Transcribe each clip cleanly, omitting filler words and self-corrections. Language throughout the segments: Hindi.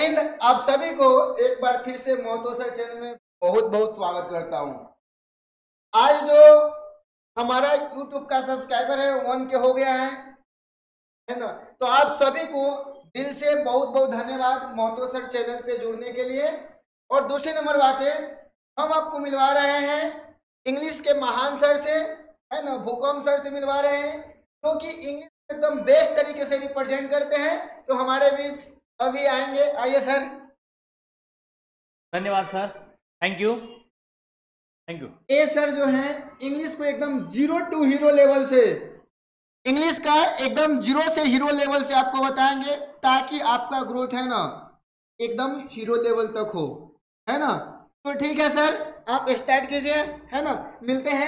हिंद। आप सभी को एक बार फिर से मोहतो सर चैनल में बहुत बहुत स्वागत करता हूं। आज जो हमारा YouTube का सब्सक्राइबर है 1 के हो गया है ना, तो आप सभी को दिल से बहुत बहुत धन्यवाद मोहतो सर चैनल पे जुड़ने के लिए। और दूसरी नंबर बात है, हम आपको मिलवा रहे हैं इंग्लिश के महान सर से, है ना, भूकंप सर से मिलवा रहे हैं, क्योंकि इंग्लिश एकदम बेस्ट तरीके से रिप्रेजेंट करते हैं। तो हमारे बीच अभी आएंगे, आइए सर। धन्यवाद sir, thank you thank you. ये सर जो है इंग्लिश को एकदम 0 to हीरो लेवल से, इंग्लिश का एकदम 0 से हीरो लेवल से आपको बताएंगे, ताकि आपका ग्रोथ है ना एकदम हीरो लेवल तक हो, है ना। तो ठीक है सर, आप स्टार्ट कीजिए, है ना, मिलते हैं।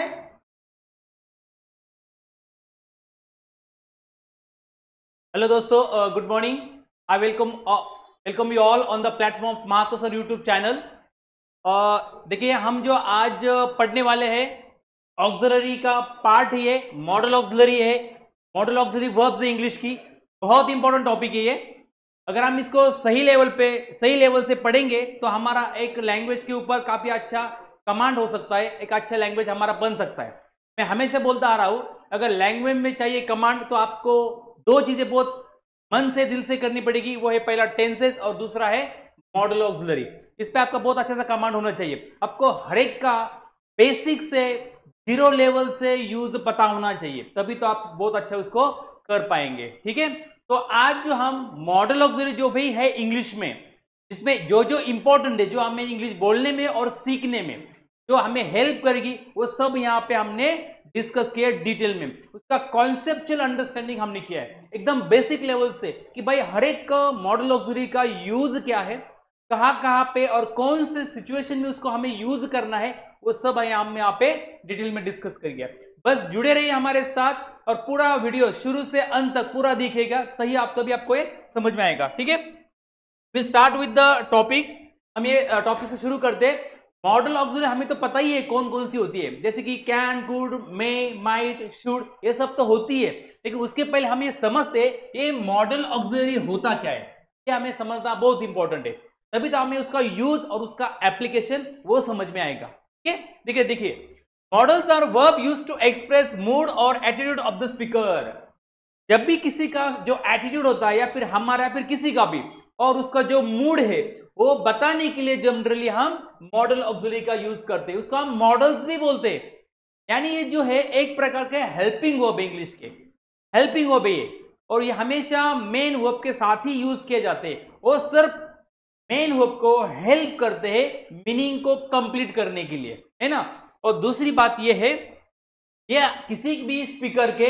हेलो दोस्तों, good morning. I welcome you all on the platform of Mohato sir YouTube channel. देखिए, हम जो आज पढ़ने वाले हैं ऑक्सिलरी का पार्ट ही है, मॉडल ऑक्सिलरी है, मॉडल ऑक्सिलरी वर्ब्स है इंग्लिश की। बहुत इंपॉर्टेंट टॉपिक है ये। अगर हम इसको सही लेवल से पढ़ेंगे तो हमारा एक लैंग्वेज के ऊपर काफ़ी अच्छा कमांड हो सकता है, एक अच्छा लैंग्वेज हमारा बन सकता है। मैं हमेशा बोलता आ रहा हूँ, अगर लैंग्वेज में चाहिए कमांड तो आपको दो चीज़ें बहुत मन से दिल से करनी पड़ेगी। वो है पहला टेंसेस और दूसरा है मॉडल ऑक्सिलरी। इस पे आपका बहुत अच्छा सा कमांड होना चाहिए। आपको हर एक का बेसिक से 0 लेवल से यूज पता होना चाहिए, तभी तो आप बहुत अच्छा उसको कर पाएंगे। ठीक है, तो आज जो हम मॉडल ऑक्सिलरी जो भी है इंग्लिश में, जिसमें जो जो इंपॉर्टेंट है, जो हमें इंग्लिश बोलने में और सीखने में जो हमें हेल्प करेगी, वो सब यहाँ पे हमने डिस्कस किया डिटेल में। उसका कॉन्सेप्चुअल अंडरस्टैंडिंग हमने किया है एकदम बेसिक लेवल से, कि भाई हर एक मॉडल ऑक्सिलरी का यूज क्या है, कहाँ पे और कौन से सिचुएशन में उसको हमें यूज करना है, वो सब हम यहाँ पे डिटेल में डिस्कस करेंगे। बस जुड़े रहिए हमारे साथ और पूरा वीडियो शुरू से अंत तक पूरा दिखेगा, तभी आपको ये समझ में आएगा। ठीक है, will start with the topic. हम ये टॉपिक से शुरू करते हैं। मॉडल ऑक्सिलरी हमें तो पता ही है कौन कौन सी होती है, जैसे कि can, could, may, might, should, ये सब तो होती है। लेकिन उसके पहले हम ये समझते ये मॉडल ऑक्सिलरी होता क्या है, ये हमें समझना बहुत इंपॉर्टेंट है, तभी तो हमें उसका यूज और उसका एप्लीकेशन वो समझ में आएगा। ठीक है, देखिए modals are verb used to express mood और एटीट्यूड ऑफ द स्पीकर। जब भी किसी का जो एटीट्यूड होता है, या फिर हमारा या फिर किसी का भी, और उसका जो मूड है वो बताने के लिए जनरली हम मॉडल ऑक्सिलरी का यूज करते हैं। उसको हम मॉडल्स भी बोलते हैं। यानी ये जो है एक प्रकार के हेल्पिंग वर्ब, इंग्लिश के हेल्पिंग वर्ब है, और ये हमेशा मेन वर्ब के साथ ही यूज किए जाते हैं। वो सिर्फ मेन वर्ब को हेल्प करते हैं मीनिंग को कंप्लीट करने के लिए, है ना। और दूसरी बात ये है, ये किसी भी स्पीकर के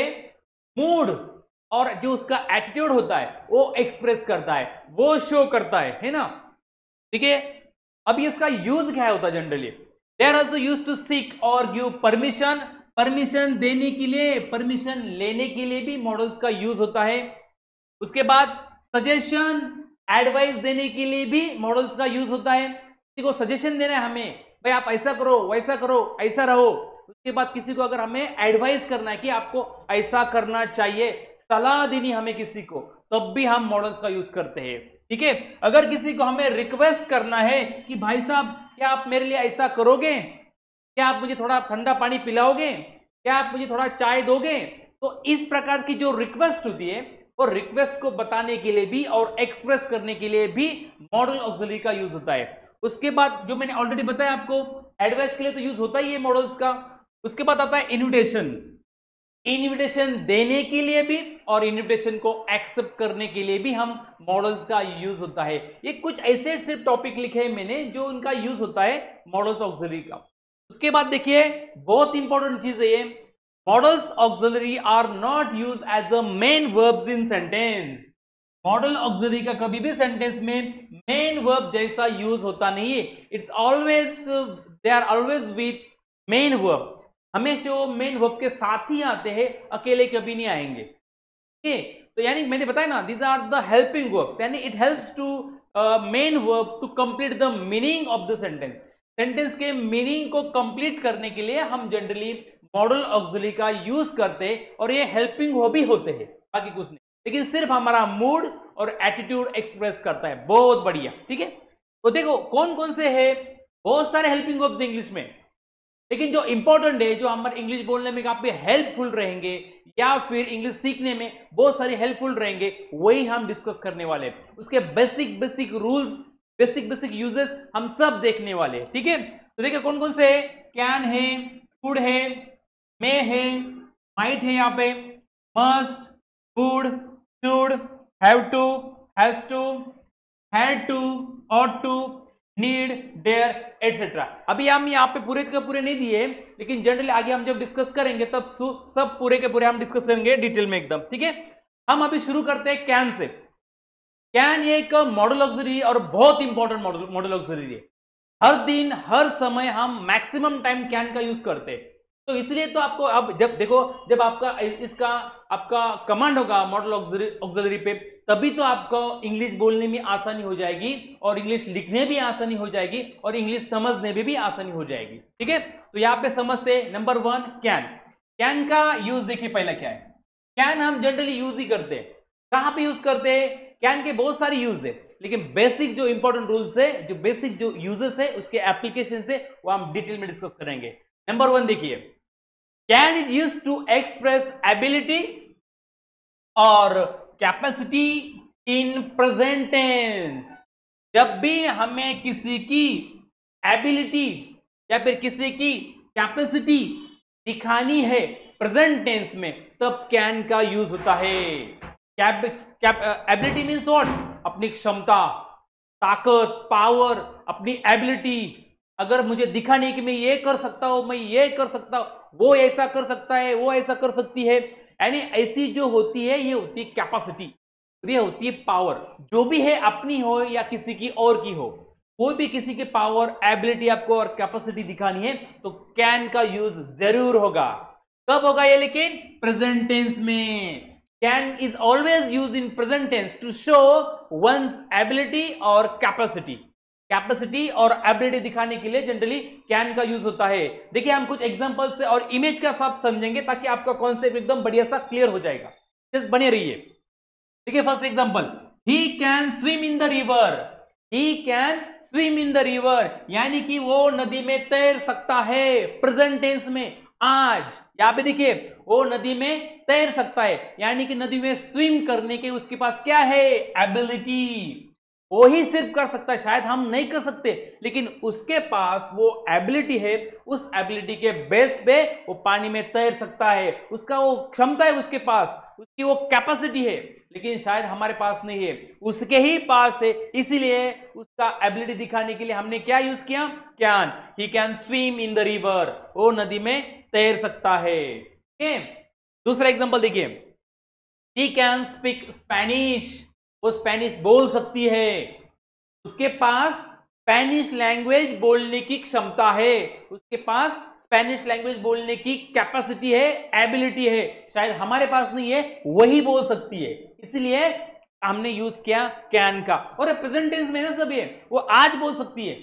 मूड और जो उसका एटीट्यूड होता है वो एक्सप्रेस करता है, वो शो करता है ना। देखिए, अभी इसका यूज क्या होता है generally, they are also used to seek और गिव परमिशन। परमिशन देने के लिए, परमिशन लेने के लिए भी मॉडल्स का यूज होता है। उसके बाद सजेशन, एडवाइस देने के लिए भी मॉडल्स का यूज होता है। किसी को सजेशन देना है हमें, भाई आप ऐसा करो, वैसा करो, ऐसा रहो। उसके बाद किसी को अगर हमें एडवाइस करना है कि आपको ऐसा करना चाहिए, सलाह देनी हमें किसी को, तब भी हम मॉडल्स का यूज करते हैं। ठीक है, अगर किसी को हमें रिक्वेस्ट करना है कि भाई साहब क्या आप मेरे लिए ऐसा करोगे, क्या आप मुझे थोड़ा ठंडा पानी पिलाओगे, क्या आप मुझे थोड़ा चाय दोगे, तो इस प्रकार की जो रिक्वेस्ट होती है, और रिक्वेस्ट को बताने के लिए भी और एक्सप्रेस करने के लिए भी मॉडल ऑक्सिलरी का यूज होता है। उसके बाद जो मैंने ऑलरेडी बताया आपको, एडवाइस के लिए तो यूज होता ही है मॉडल्स का। उसके बाद आता है इन्विटेशन, इन्विटेशन देने के लिए भी और इन्विटेशन को एक्सेप्ट करने के लिए भी हम मॉडल्स का यूज होता है। ये कुछ ऐसे सिर्फ टॉपिक लिखे हैं मैंने जो उनका यूज होता है मॉडल्स ऑक्सिलरी का। उसके बाद देखिए, बहुत इंपॉर्टेंट चीज है ये, modals auxiliary are not use as a main verbs in sentence. Modal auxiliary का कभी भी सेंटेंस में मेन वर्ब जैसा यूज होता नहीं है। It's always, they are always with main verb, हमेशा वो मेन वर्ब के साथ ही आते हैं, अकेले कभी नहीं आएंगे। ठीक है, तो यानी मैंने बताया ना, these are the helping verbs, यानी it helps to main verb to complete the meaning of the sentence. Sentence के मीनिंग को कंप्लीट करने के लिए हम जनरली मॉडल ऑक्सिलरी का यूज करते हैं, और ये हेल्पिंग वर्ब भी होते हैं, बाकी कुछ नहीं। लेकिन सिर्फ हमारा मूड और एटीट्यूड एक्सप्रेस करता है। बहुत बढ़िया, ठीक है। तो देखो कौन कौन से है, बहुत सारे हेल्पिंग वर्ब्स इंग्लिश में, लेकिन जो इंपॉर्टेंट है, जो हमारे इंग्लिश बोलने में काफी हेल्पफुल रहेंगे या फिर इंग्लिश सीखने में बहुत सारी हेल्पफुल रहेंगे, वही हम डिस्कस करने वाले हैं। उसके basic basic rules, basic basic uses हम सब देखने वाले हैं, ठीक है। तो देखिए कौन कौन से है, कैन है, कुड है, मे है, माइट है, यहाँ पे must, would, should, have to, has to, had to, ought to, need, dare, etcetera. अभी हम यहाँ पे पूरे के पूरे नहीं दिए, लेकिन जनरली आगे हम जब डिस्कस करेंगे तब सब पूरे के पूरे हम डिस्कस करेंगे डिटेल में एकदम, ठीक है। हम अभी शुरू करते हैं कैन से। कैन ये एक मॉडल ऑक्सिलरी और बहुत इंपॉर्टेंट मॉडल ऑक्सिलरी है। हर दिन हर समय हम मैक्सिमम टाइम कैन का यूज करते हैं। तो इसलिए तो आपको अब जब देखो, जब आपका कमांड होगा मॉडल ऑक्सिलरी पे, तभी तो आपको इंग्लिश बोलने में आसानी हो जाएगी और इंग्लिश लिखने भी आसानी हो जाएगी और इंग्लिश समझने में भी आसानी हो जाएगी, ठीक है। तो यहाँ पे समझते नंबर 1 कैन। कैन का यूज देखिए पहला क्या है। कैन हम जनरली यूज ही करते हैं। कहां पे यूज करते हैं? कैन के बहुत सारे यूज है, लेकिन बेसिक जो इंपॉर्टेंट रूल्स है, जो बेसिक जो यूजेस है, उसके एप्लीकेशन से वो हम डिटेल में डिस्कस करेंगे। नंबर 1 देखिए, can is used to express ability और कैपेसिटी इन प्रेजेंट टेंस। जब भी हमें किसी की एबिलिटी या फिर किसी की कैपेसिटी दिखानी है प्रेजेंट टेंस में, तब कैन का यूज होता है। Ability means what? अपनी क्षमता, ताकत, पावर, अपनी एबिलिटी। अगर मुझे दिखाने कि मैं ये कर सकता हूं, मैं ये कर सकता हूं, वो ऐसा कर सकता है, वो ऐसा कर सकती है, यानी ऐसी जो होती है ये होती है कैपेसिटी, ये होती है पावर। जो भी है, अपनी हो या किसी की और की हो, कोई भी किसी के पावर, एबिलिटी आपको और कैपेसिटी दिखानी है तो कैन का यूज जरूर होगा। कब होगा ये? लेकिन प्रेजेंट टेंस में। Can is always use in present tense to show one's ability और कैपेसिटी। कैपेसिटी और एबिलिटी दिखाने के लिए जनरली कैन का यूज होता है। देखिए हम कुछ एग्जांपल से और इमेज का साथ समझेंगे ताकि आपका कॉन्सेप्ट एकदम बढ़िया सा क्लियर हो जाएगा। जस्ट बने रहिए। देखिए first example, he can swim in the river. He can swim in the river, यानी कि वो नदी में तैर सकता है। प्रेजेंट टेंस में, आज। यहां पे देखिए वो नदी में तैर सकता है, यानी कि नदी में स्विम करने के उसके पास क्या है? एबिलिटी। वो ही सिर्फ कर सकता है, शायद हम नहीं कर सकते, लेकिन उसके पास वो एबिलिटी है। उस एबिलिटी के बेस पे वो पानी में तैर सकता है। उसका वो क्षमता है उसके पास, उसकी वो कैपेसिटी है, लेकिन शायद हमारे पास नहीं है, उसके ही पास है। इसीलिए उसका एबिलिटी दिखाने के लिए हमने क्या यूज किया? Can. He can swim in the river, वो नदी में तैर सकता है। दूसरा एग्जांपल देखिए, शी कैन स्पीक स्पेनिश, वो स्पेनिश बोल सकती है। उसके पास स्पेनिश लैंग्वेज बोलने की क्षमता है, उसके पास स्पेनिश लैंग्वेज बोलने की कैपेसिटी है, एबिलिटी है, शायद हमारे पास नहीं है, वही बोल सकती है। इसलिए हमने यूज किया कैन का। और प्रेजेंट टेंस में ना सब है, वो आज बोल सकती है,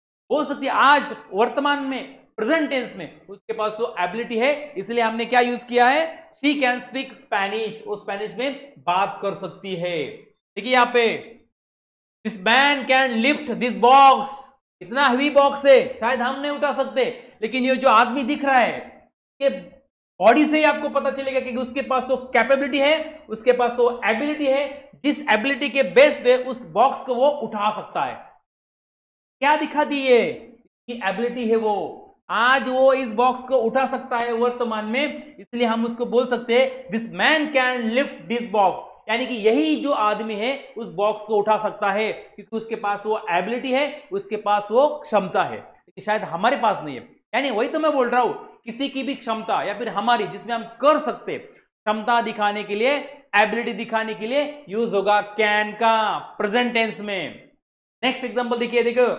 आज, वर्तमान में, प्रेजेंट टेंस में उसके पास वो एबिलिटी है, इसलिए हमने क्या यूज किया है? शी कैन स्पीक स्पेनिश, वो स्पेनिश में बात कर सकती है। देखिए यहां पे, this man can lift this box, इतना हेवी बॉक्स है, शायद हम नहीं उठा सकते, लेकिन ये जो आदमी दिख रहा है, कि बॉडी से ही आपको पता चलेगा कि उसके पास वो कैपेबिलिटी है, उसके पास वो एबिलिटी है, जिस एबिलिटी के बेस पे उस बॉक्स को वो उठा सकता है। क्या दिखा दी है? कि एबिलिटी है, वो आज वो इस बॉक्स को उठा सकता है वर्तमान में, इसलिए हम उसको बोल सकते हैं this man can lift this box, यानी कि यही जो आदमी है उस बॉक्स को उठा सकता है, क्योंकि उसके पास वो एबिलिटी है, उसके पास वो क्षमता है, लेकिन शायद हमारे पास नहीं है। यानी वही तो मैं बोल रहा हूं, किसी की भी क्षमता या फिर हमारी, जिसमें हम कर सकते, क्षमता दिखाने के लिए, एबिलिटी दिखाने के लिए यूज होगा कैन का प्रेजेंट टेंस में। नेक्स्ट एग्जांपल देखो,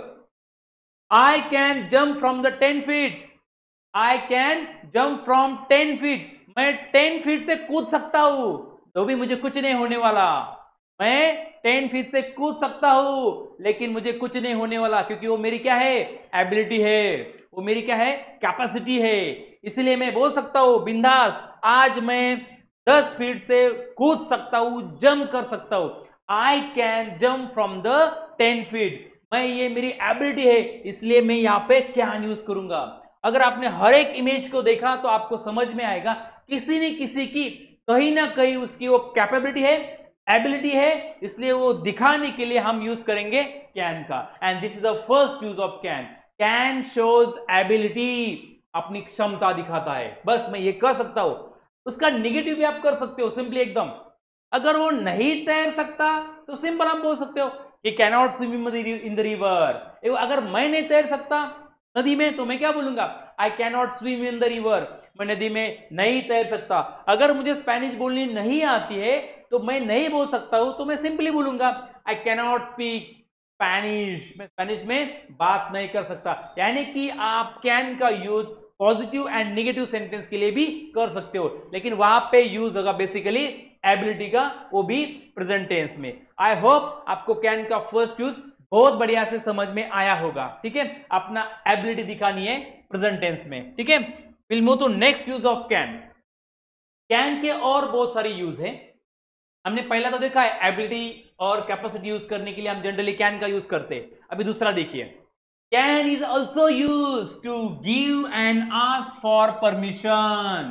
I can jump from the 10 feet. I can jump from 10 feet. मैं 10 फीट से कूद सकता हूं, तो भी मुझे कुछ नहीं होने वाला। मैं 10 फीट से कूद सकता हूं, लेकिन मुझे कुछ नहीं होने वाला, क्योंकि वो मेरी क्या है? एबिलिटी है, वो मेरी क्या है? कैपेसिटी है। इसलिए मैं बोल सकता हूं बिंदास, आज मैं 10 फीट से कूद सकता हूं, जंप कर सकता हूं। I can jump from the 10 feet, मैं ये मेरी एबिलिटी है इसलिए मैं यहाँ पे कैन यूज करूंगा। अगर आपने हर एक इमेज को देखा तो आपको समझ में आएगा किसी न किसी की कहीं ना कहीं उसकी वो कैपेबिलिटी है, एबिलिटी है, इसलिए वो दिखाने के लिए हम यूज करेंगे कैन का। And this is the first use of can. Can shows ability, अपनी क्षमता दिखाता है। बस मैं ये कर सकता हूं। उसका निगेटिव भी आप कर सकते हो सिंपली एकदम। अगर वो नहीं तैर सकता तो सिंपल आप बोल सकते हो कि cannot swim in the river. अगर मैं नहीं तैर सकता नदी में तो मैं क्या बोलूंगा, I cannot swim in the river, मैं नदी में नहीं तैर सकता। अगर मुझे स्पेनिश बोलनी नहीं आती है तो मैं नहीं बोल सकता हूं, तो मैं सिंपली बोलूंगा आई कैनॉट स्पीक स्पेनिश, मैं स्पेनिश में बात नहीं कर सकता। यानी कि आप कैन का use positive and negative sentence के लिए भी कर सकते हो, लेकिन वहां पे यूज होगा बेसिकली एबिलिटी का, वो भी प्रेजेंट टेंस में। आई होप आपको कैन का फर्स्ट यूज बहुत बढ़िया से समझ में आया होगा। ठीक है, अपना एबिलिटी दिखानी है प्रेजेंट टेंस में। ठीक है, will move to next use of can. Can के और बहुत सारे यूज हैं। हमने पहला तो देखा है एबिलिटी और कैपेसिटी यूज करने के लिए हम जनरली कैन का यूज करते हैं। अभी दूसरा देखिए, can is also use to give and ask for permission.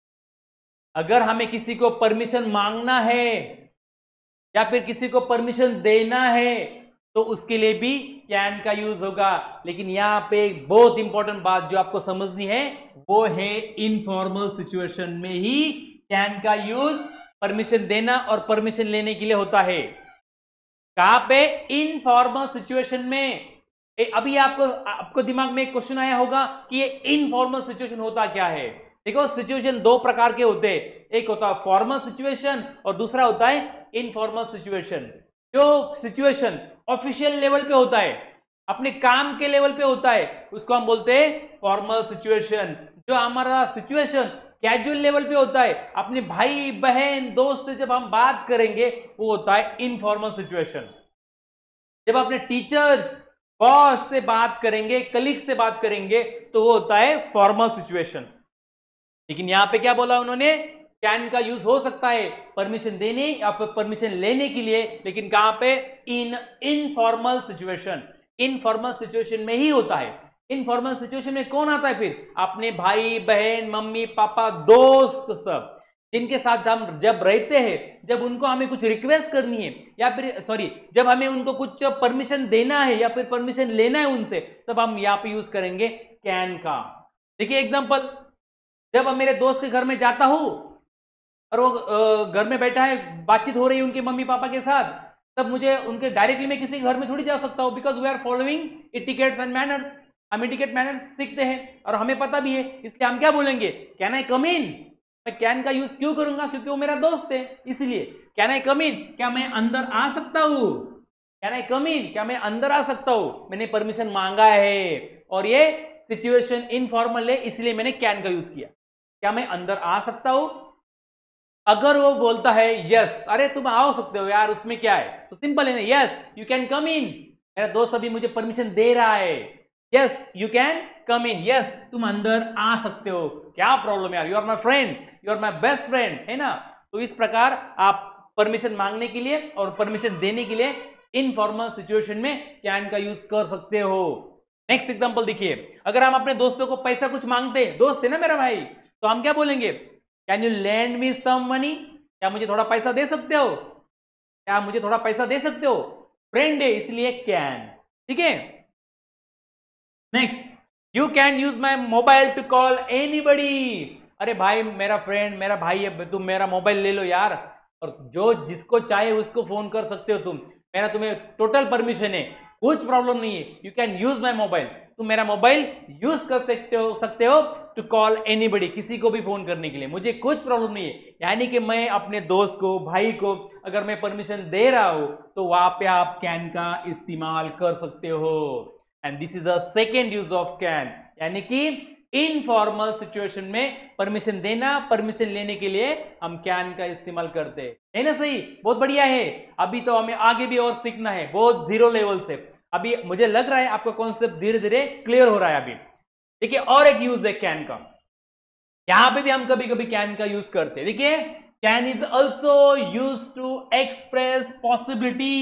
अगर हमें किसी को परमिशन मांगना है या फिर किसी को परमिशन देना है तो उसके लिए भी कैन का यूज होगा। लेकिन यहां पे एक बहुत इंपॉर्टेंट बात जो आपको समझनी है वो है इनफॉर्मल सिचुएशन में ही कैन का यूज परमिशन देना और परमिशन लेने के लिए होता है। कहां पे? इनफॉर्मल सिचुएशन में। अभी आपको दिमाग में एक क्वेश्चन आया होगा कि ये इनफॉर्मल सिचुएशन होता क्या है। देखो, सिचुएशन दो प्रकार के होते हैं, एक होता है फॉर्मल सिचुएशन और दूसरा होता है इनफॉर्मल सिचुएशन। जो सिचुएशन ऑफिशियल लेवल पे होता है, अपने काम के लेवल पे होता है, उसको हम बोलते हैं फॉर्मल सिचुएशन। जो हमारा सिचुएशन कैजुअल लेवल पे होता है, अपने भाई बहन दोस्त से जब हम बात करेंगे, वो होता है इनफॉर्मल सिचुएशन। जब अपने टीचर्स बॉस से बात करेंगे, कलीग से बात करेंगे, तो वो होता है फॉर्मल सिचुएशन। लेकिन यहां पे क्या बोला उन्होंने, कैन का यूज हो सकता है परमिशन देने या फिर परमिशन लेने के लिए, लेकिन कहां पे? In informal situation. Informal situation में ही होता है। इनफॉर्मल सिचुएशन में कौन आता है फिर? अपने भाई बहन मम्मी पापा दोस्त सब, जिनके साथ हम जब रहते हैं, जब उनको हमें कुछ रिक्वेस्ट करनी है या फिर जब हमें उनको कुछ परमिशन देना है या फिर परमिशन लेना है उनसे, तब हम यहाँ पे यूज करेंगे कैन का। देखिए एग्जांपल, जब मैं मेरे दोस्त के घर में जाता हूं और वो घर में बैठा है, बातचीत हो रही है उनके मम्मी पापा के साथ, तब मुझे उनके डायरेक्टली मैं किसी घर में थोड़ी जा सकता हूं, because we are following etiquettes and manners. हम इटिकेट मैनर्स सीखते हैं और हमें पता भी है, इसलिए हम क्या बोलेंगे, कैन आई कम इन। मैं कैन का यूज क्यों करूंगा? क्योंकि वो मेरा दोस्त है, इसलिए कैन आई कम इन, क्या मैं अंदर आ सकता हूं? कैन आई कम इन, क्या मैं अंदर आ सकता हूं? मैंने परमिशन मांगा है और ये सिचुएशन इनफॉर्मल है, इसलिए मैंने कैन का यूज किया। क्या मैं अंदर आ सकता हूं? अगर वो बोलता है यस, अरे तुम आ सकते हो यार, उसमें क्या है, तो सिंपल है ना, yes you can come in, मेरा दोस्त अभी मुझे परमिशन दे रहा है, yes you can come in, यस तुम अंदर आ सकते हो, क्या प्रॉब्लम यार, you are my friend, you are my best friend, है ना। तो इस प्रकार आप परमिशन मांगने के लिए और परमिशन देने के लिए इनफॉर्मल सिचुएशन में कैन का यूज कर सकते हो। नेक्स्ट एग्जांपल देखिए, अगर हम अपने दोस्तों को पैसा कुछ मांगते हैं, दोस्त है ना मेरा भाई, तो हम क्या बोलेंगे, can you lend me some money, क्या मुझे थोड़ा पैसा दे सकते हो, क्या मुझे थोड़ा पैसा दे सकते हो, फ्रेंड है इसलिए कैन। ठीक है, next, you can use my mobile to call anybody. अरे भाई मेरा फ्रेंड मेरा भाई है, तुम मेरा मोबाइल ले लो यार, और जो जिसको चाहे उसको फोन कर सकते हो तुम, मेरा तुम्हें टोटल परमिशन है, कुछ प्रॉब्लम नहीं है, you can use my mobile, तुम मेरा मोबाइल यूज कर सकते हो टू कॉल एनीबडी, किसी को भी फोन करने के लिए, मुझे कुछ प्रॉब्लम नहीं है। यानी कि मैं अपने दोस्त को भाई को अगर मैं परमिशन दे रहा हूं तो वहां पे आप कैन का इस्तेमाल कर सकते हो। And this is a second use of can, यानी कि इनफॉर्मल सिचुएशन में परमिशन देना परमिशन लेने के लिए हम कैन का इस्तेमाल करते हैं, है ना। सही, बहुत बढ़िया है। अभी तो हमें आगे भी और सीखना है, बहुत जीरो लेवल से। अभी मुझे लग रहा है आपका कॉन्सेप्ट धीरे धीरे क्लियर हो रहा है। अभी देखिए और एक यूज है कैन का, यहां पे भी हम कभी कभी कैन का यूज करते हैं। देखिए can is also use to express possibility.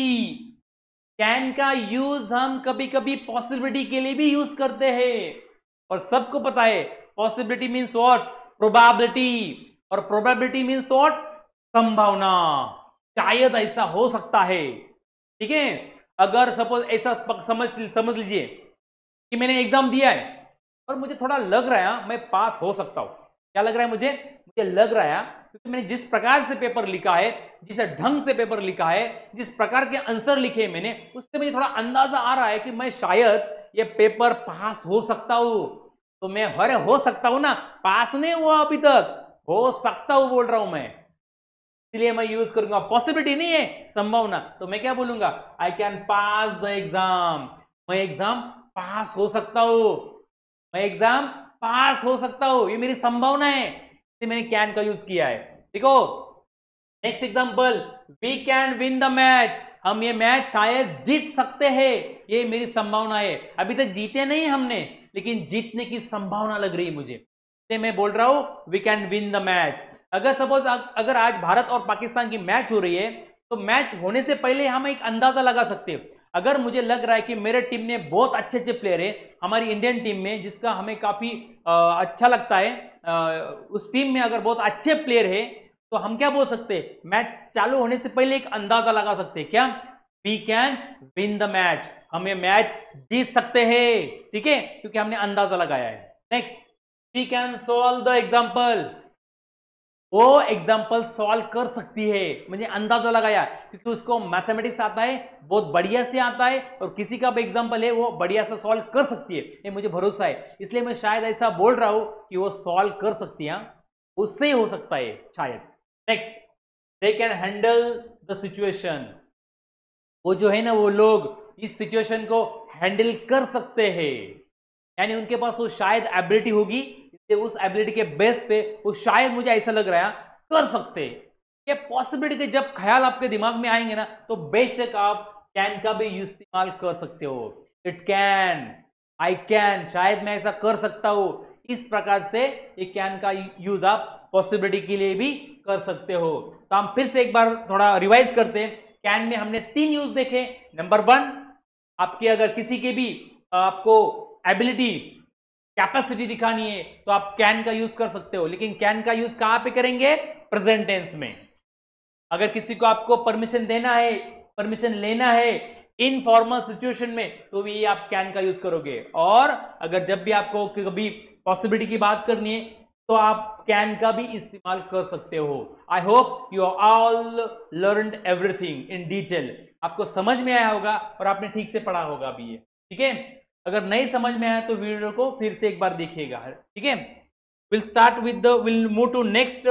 Can का यूज हम कभी कभी पॉसिबिलिटी के लिए भी यूज करते हैं, और सबको पता है पॉसिबिलिटी मीन्स व्हाट, प्रोबेबिलिटी, और प्रोबेबिलिटी मीन्स व्हाट, संभावना, शायद ऐसा हो सकता है। ठीक है, अगर सपोज ऐसा समझ लीजिए कि मैंने एग्जाम दिया है और मुझे थोड़ा लग रहा है मैं पास हो सकता हूं। क्या लग रहा है मुझे लग रहा है क्योंकि मैंने जिस प्रकार से पेपर लिखा है, जिस ढंग से पेपर लिखा है, जिस प्रकार के आंसर लिखे हैं मैंने, उससे मुझे थोड़ा अंदाजा आ रहा है कि मैं शायद ये पेपर पास हो सकता हूं। तो मैं अरे हो सकता हूं ना, पास नहीं हुआ अभी तक, हो सकता हूं बोल रहा हूं मैं, इसलिए मैं यूज करूंगा। पॉसिबिलिटी नहीं है, संभावना, तो मैं क्या बोलूंगा, I can pass the exam. मैं एग्जाम पास हो सकता हूं, मैं एग्जाम पास हो सकता हूं, ये मेरी संभावना है, इसलिए मैंने कैन का यूज किया है। देखो next example, we can win the match. हम ये मैच शायद जीत सकते हैं, ये मेरी संभावना है। अभी तक जीते नहीं हमने, लेकिन जीतने की संभावना लग रही है मुझे, इसलिए मैं बोल रहा हूं we can win the match. अगर सपोज अगर आज भारत और पाकिस्तान की मैच हो रही है, तो मैच होने से पहले हम एक अंदाजा लगा सकते हैं। अगर मुझे लग रहा है कि मेरे टीम में बहुत अच्छे अच्छे प्लेयर है, हमारी इंडियन टीम में, जिसका हमें काफी अच्छा लगता है, उस टीम में अगर बहुत अच्छे प्लेयर है, तो हम क्या बोल सकते हैं, मैच चालू होने से पहले एक अंदाजा लगा सकते हैं, क्या, we can win the match, हम ये मैच जीत सकते हैं। ठीक है, क्योंकि हमने अंदाजा लगाया है। Next, we can solve the example. वो एग्जाम्पल सॉल्व कर सकती है, मुझे अंदाजा लगाया, क्योंकि उसको मैथमेटिक्स आता है, बहुत बढ़िया से आता है, और किसी का भी एग्जाम्पल है वो बढ़िया से सॉल्व कर सकती है, ये मुझे भरोसा है, इसलिए मैं शायद ऐसा बोल रहा हूं कि वो सॉल्व कर सकती है, उससे ही हो सकता है शायद। Next, they can handle the situation. वो जो है ना, वो लोग इस सिचुएशन को हैंडल कर सकते हैं, यानी उनके पास वो शायद एबिलिटी होगी, उस एबिलिटी के बेस पे वो शायद, मुझे ऐसा लग रहा है, कर सकते। ये पॉसिबिलिटी के जब ख्याल आपके दिमाग में आएंगे ना, तो बेशक आप कैन का भी इस्तेमाल कर सकते हो। इट कैन, आई कैन, शायद मैं ऐसा कर सकता हूं, इस प्रकार से ये कैन का यूज आप पॉसिबिलिटी के लिए भी कर सकते हो। तो हम फिर से एक बार थोड़ा रिवाइज करते हैं। कैन में हमने 3 यूज देखे। नंबर 1, आपकी अगर किसी के भी आपको एबिलिटी, कैपेसिटी दिखानी है, तो आप कैन का यूज कर सकते हो, लेकिन कैन का यूज कहां पे करेंगे, प्रेजेंट टेंस में। अगर किसी को आपको परमिशन देना है, परमिशन लेना है इनफॉर्मल सिचुएशन में, तो भी आप कैन का यूज करोगे। और अगर जब भी आपको कभी पॉसिबिलिटी की बात करनी है, तो आप कैन का भी इस्तेमाल कर सकते हो। I hope you all learned everything in detail. आपको समझ में आया होगा और आपने ठीक से पढ़ा होगा भी ये। ठीक है, अगर नहीं समझ में आया तो वीडियो को फिर से एक बार देखिएगा। ठीक है, will move to next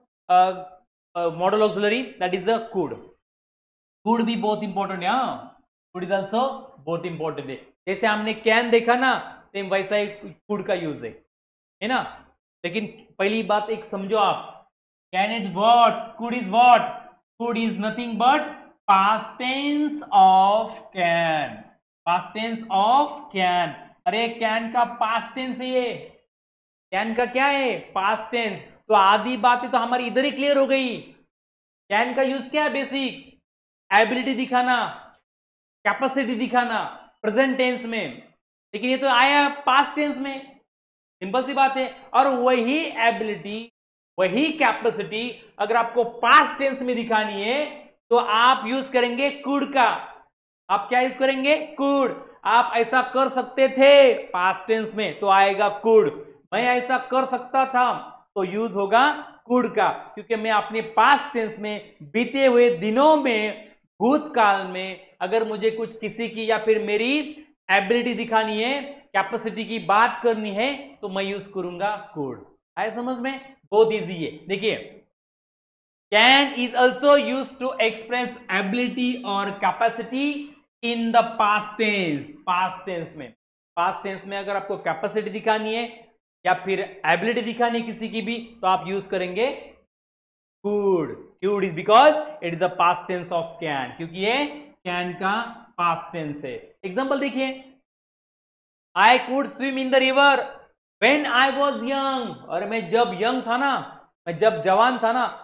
modal auxiliary, that is the could. Could भी बहुत इंपॉर्टेंट है, कुड इज ऑल्सो बहुत इंपॉर्टेंट है। जैसे हमने कैन देखा ना, सेम वैसा ही कुड का यूज है ना। लेकिन पहली बात एक समझो आप, can is what, could is what, could is nothing but past tense of can, past tense of can. अरे कैन का पास्ट टेंस है ये, कैन का क्या है, पास्ट टेंस। तो आधी बातें तो हमारी इधर ही क्लियर हो गई। कैन का यूज क्या है, बेसिक एबिलिटी दिखाना, कैपेसिटी दिखाना प्रेजेंट टेंस में, लेकिन ये तो आया पास्ट टेंस में, सिंपल सी बात है। और वही एबिलिटी, वही कैपेसिटी अगर आपको पास्ट टेंस में दिखानी है, तो आप यूज करेंगे कुड का। आप क्या यूज करेंगे, कुड। आप ऐसा कर सकते थे पास्ट टेंस में, तो आएगा कुड। मैं ऐसा कर सकता था, तो यूज होगा कुड का, क्योंकि मैं अपने पास्ट टेंस में, बीते हुए दिनों में, भूतकाल में अगर मुझे कुछ किसी की या फिर मेरी एबिलिटी दिखानी है, कैपेसिटी की बात करनी है, तो मैं यूज करूंगा कुड। आए समझ में, बहुत इजी है। देखिए, can is also use to express ability और capacity in the past tense. Past tense में, पास्ट टेंस में अगर आपको कैपेसिटी दिखानी है या फिर एबिलिटी दिखानी है किसी की भी, तो आप यूज करेंगे could. Could is because it is a past tense of can, क्योंकि ये कैन का पास्ट टेंस है। एग्जांपल देखिए, I could swim in the river when I was young. और मैं जब यंग था ना, मैं जब जवान था ना,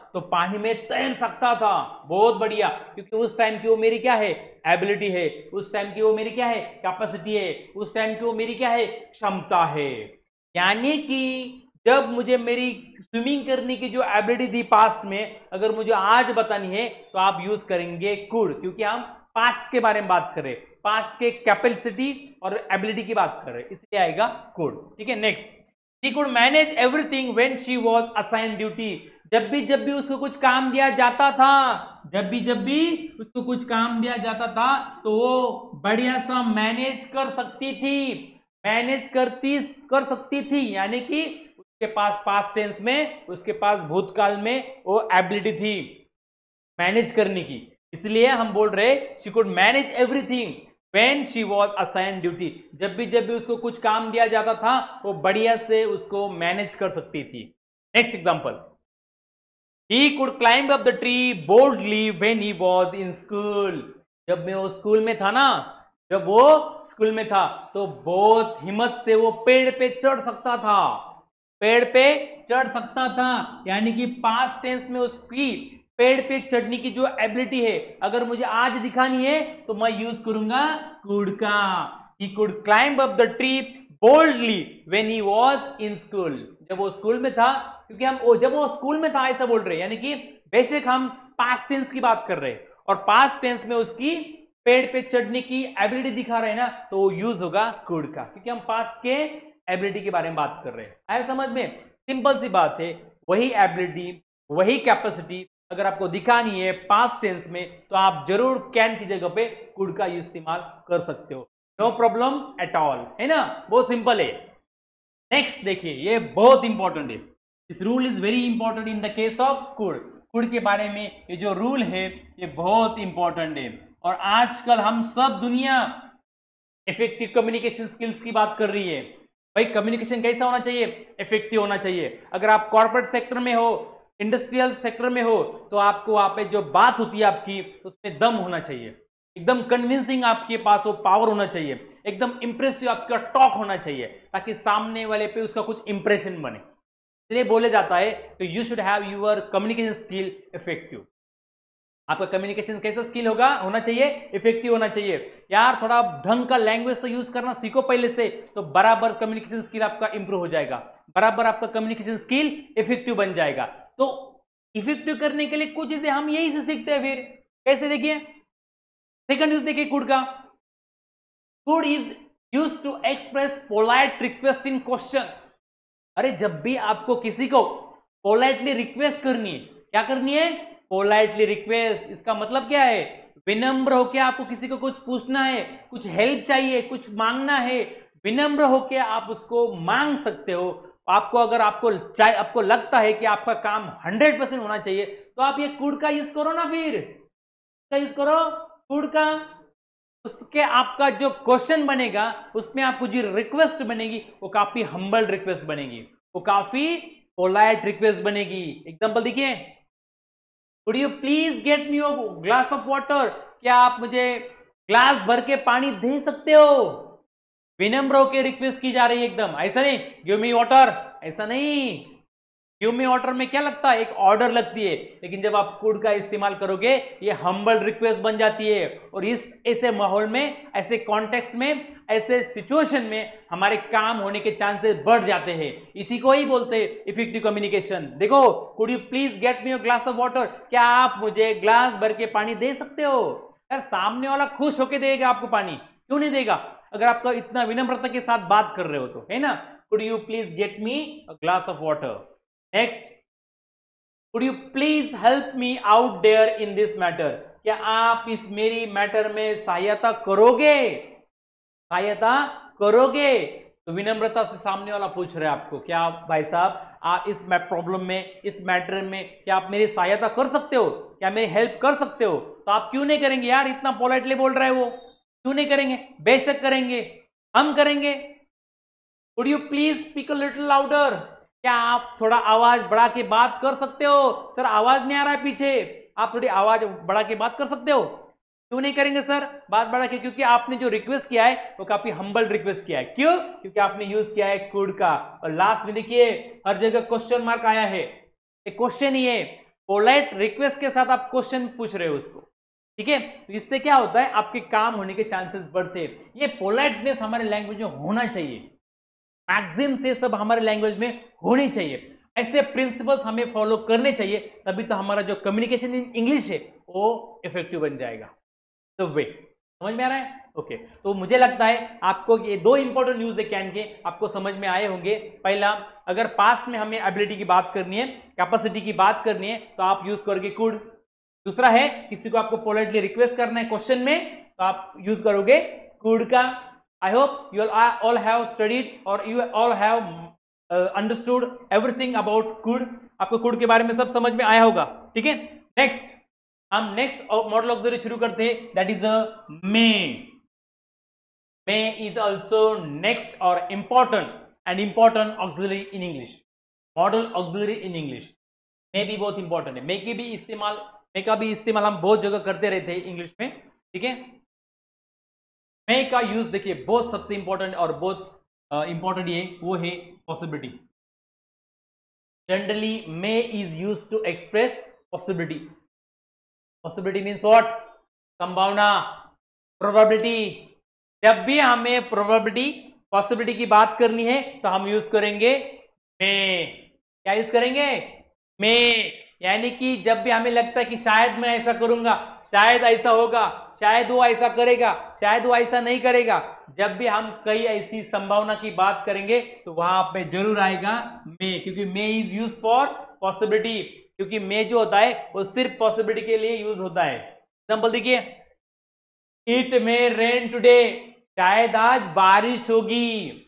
तो पानी में तैर सकता था। बहुत बढ़िया, क्योंकि उस टाइम की वो मेरी क्या है, एबिलिटी है, उस टाइम की वो मेरी क्या है, कैपेसिटी है, उस टाइम की वो मेरी क्या है, क्षमता है। यानी कि जब मुझे मेरी स्विमिंग करने की जो एबिलिटी थी पास्ट में, अगर मुझे आज बतानी है तो आप यूज करेंगे कुड, क्योंकि हम पास्ट के बारे में बात कर रहे हैं, पास्ट के कैपेसिटी और एबिलिटी की बात कर रहे हैं, इसलिए आएगा कुड। ठीक है, next, she could manage everything when she was assigned duty. जब भी उसको कुछ काम दिया जाता था, जब भी उसको कुछ काम दिया जाता था तो वो बढ़िया सा मैनेज कर सकती थी, कर सकती थी। यानी कि उसके पास पास्ट टेंस में, उसके पास भूतकाल में वो एबिलिटी थी मैनेज करने की, इसलिए हम बोल रहे she could manage everything when she was assigned duty. जब भी उसको कुछ काम दिया जाता था वो बढ़िया से उसको मैनेज कर सकती थी। Next example, he could climb up the tree boldly when he was in school. जब मैं वो स्कूल में था ना, जब वो स्कूल में था तो बहुत हिम्मत से वो पेड़ पे चढ़ सकता था, पेड़ पे चढ़ सकता था। यानी कि पास्ट टेंस में उसकी पेड़ पे चढ़ने की जो एबिलिटी है, अगर मुझे आज दिखानी है तो मैं यूज करूंगा कुड का। He could climb up the tree boldly when he was in school. जब वो स्कूल में था, क्योंकि हम जब वो स्कूल में था ऐसा बोल रहे हैं, यानी कि बेशक हम पास्ट टेंस की बात कर रहे हैं और पास्ट टेंस में उसकी पेड़ पे चढ़ने की एबिलिटी दिखा रहे हैं ना, तो यूज होगा कुड का, क्योंकि हम पास्ट के एबिलिटी के बारे में बात कर रहे हैं। आया समझ में? सिंपल सी बात है, वही एबिलिटी, वही कैपेसिटी अगर आपको दिखानी है पास्ट टेंस में तो आप जरूर कैन की जगह पे कुड का इस्तेमाल कर सकते हो, नो प्रॉब्लम एट ऑल, है ना, बहुत सिंपल है। नेक्स्ट देखिए, ये बहुत इंपॉर्टेंट है, this rule is very important in the case of could. Could के बारे में ये जो रूल है ये बहुत इंपॉर्टेंट है, और आजकल हम सब दुनिया इफेक्टिव कम्युनिकेशन स्किल्स की बात कर रही है। भाई कम्युनिकेशन कैसा होना चाहिए? इफेक्टिव होना चाहिए। अगर आप कॉर्पोरेट सेक्टर में हो, इंडस्ट्रियल सेक्टर में हो, तो आपको वहां पे जो बात होती है आपकी, उसमें दम होना चाहिए, एकदम कन्विंसिंग आपके पास वो पावर होना चाहिए, एकदम इंप्रेसिव आपका टॉक होना चाहिए, ताकि सामने वाले पे उसका कुछ इंप्रेशन बने। इसलिए बोले जाता है तो you should have your communication skill effective. आपका कम्युनिकेशन कैसा स्किल होना चाहिए? इफेक्टिव होना चाहिए। यार थोड़ा ढंग का लैंग्वेज तो यूज करना सीखो पहले से, तो बराबर कम्युनिकेशन स्किल आपका इंप्रूव हो जाएगा, बराबर आपका कम्युनिकेशन स्किल इफेक्टिव बन जाएगा। तो इफेक्टिव करने के लिए कुछ चीजें हम यही से सीखते हैं। फिर कैसे? देखिए सेकंड यूज देखिए कुड का। Could is used to express polite request in question. अरे जब भी आपको किसी को पोलाइटली रिक्वेस्ट करनी है, क्या करनी है? Politely request. इसका मतलब क्या है? विनम्र होकर आपको किसी को कुछ पूछना है, कुछ हेल्प चाहिए, कुछ मांगना है, विनम्र होकर आप उसको मांग सकते हो। आपको अगर आपको लगता है कि आपका काम 100% होना चाहिए, तो आप ये कुड का यूज करो ना, फिर यूज करो कुड का। उसके आपका जो क्वेश्चन बनेगा उसमें आपको जो रिक्वेस्ट बनेगी वो काफी हम्बल रिक्वेस्ट बनेगी, वो काफी पोलाइट रिक्वेस्ट बनेगी। एग्जांपल देखिए, could you please get me a glass of water. क्या आप मुझे ग्लास भर के पानी दे सकते हो? विनम्र होकर रिक्वेस्ट की जा रही है एकदम, ऐसा नहीं गिव मी वाटर, ऐसा नहीं। गिव मी वाटर में क्या लगता है? एक ऑर्डर लगती है, लेकिन जब आप कुड का इस्तेमाल करोगे ये हम्बल रिक्वेस्ट बन जाती है। और इस ऐसे माहौल में, ऐसे कॉन्टेक्स्ट में, ऐसे सिचुएशन में हमारे काम होने के चांसेस बढ़ जाते हैं। इसी को ही बोलते हैं इफेक्टिव कम्युनिकेशन। देखो, could you please get me a glass of water, क्या आप मुझे ग्लास भर के पानी दे सकते हो? यार सामने वाला खुश होकर देगा आपको पानी, क्यों नहीं देगा अगर आपका इतना विनम्रता के साथ बात कर रहे हो तो, है ना। Could you please get me a glass of water. Next, could you please help me out there in this matter. क्या आप इस मेरी मैटर में सहायता करोगे? सहायता करोगे? तो विनम्रता से सामने वाला पूछ रहे हैं आपको, क्या भाई साहब आप इस प्रॉब्लम में, इस मैटर में क्या आप मेरी सहायता कर सकते हो? क्या मेरी हेल्प कर सकते हो? तो आप क्यों नहीं करेंगे? यार इतना पोलाइटली बोल रहा है वो, क्यों नहीं करेंगे? बेशक करेंगे, हम करेंगे। Could you please speak a little louder. क्या आप थोड़ा आवाज बढ़ा के बात कर सकते हो? सर आवाज नहीं आ रहा है पीछे, आप थोड़ी आवाज बढ़ा के बात कर सकते हो? क्यों नहीं करेंगे सर बात बढ़ा के? क्योंकि आपने जो रिक्वेस्ट किया है वो काफी हम्बल रिक्वेस्ट किया है। क्यों? क्योंकि आपने यूज किया है कुड का। और लास्ट में देखिए हर जगह क्वेश्चन मार्क आया है, एक क्वेश्चन ही है, पोलाइट रिक्वेस्ट के साथ आप क्वेश्चन पूछ रहे हो उसको, ठीक है, तो इससे क्या होता है, आपके काम होने के चांसेस बढ़ते हैं। ये पोलाइटनेस हमारे लैंग्वेज में होना चाहिए, मैक्सिमम से सब हमारे लैंग्वेज में होनी चाहिए। ऐसे प्रिंसिपल्स हमें फॉलो करने चाहिए, तभी तो हमारा जो कम्युनिकेशन इन इंग्लिश है वो इफेक्टिव बन जाएगा। तो वे समझ में आ रहा है? ओके, तो मुझे लगता है आपको ये दो इंपॉर्टेंट न्यूज है कैन के आपको समझ में आए होंगे। पहला, अगर पास्ट में हमें एबिलिटी की बात करनी है, कैपेसिटी की बात करनी है, तो आप यूज करोगे कुड। दूसरा है, किसी को आपको पोलाइटली रिक्वेस्ट करना है क्वेश्चन में, तो आप यूज करोगे कुड का। I hope you all have studied और you all have understood everything about could. आपको कुड के बारे में सब समझ में आया होगा, ठीक है। नेक्स्ट, हम नेक्स्ट मॉडल ऑक्सिलरी शुरू करते हैं, that is may. May is also next और important auxiliary in English, model auxiliary in English। May भी बहुत इंपॉर्टेंट है। मे का भी इस्तेमाल हम बहुत जगह करते रहते हैं इंग्लिश में, ठीक है। मे का यूज देखिए बहुत सबसे इंपॉर्टेंट और बहुत इंपॉर्टेंट ये वो है possibility. Generally may is use to express possibility. Possibility means what? संभावना, प्रोबेबिलिटी। जब भी हमें प्रोबेबिलिटी पॉसिबिलिटी की बात करनी है तो हम यूज करेंगे मे। क्या यूज करेंगे? मे। यानी कि जब भी हमें लगता है कि शायद मैं ऐसा करूंगा, शायद ऐसा होगा, शायद वो ऐसा करेगा, शायद वो ऐसा नहीं करेगा, जब भी हम कई ऐसी संभावना की बात करेंगे तो वहां पे जरूर आएगा मे, क्योंकि may is use for possibility. क्योंकि मे जो होता है वो सिर्फ पॉसिबिलिटी के लिए यूज होता है। एग्जांपल देखिए, इट मे रेन टुडे, शायद आज बारिश होगी।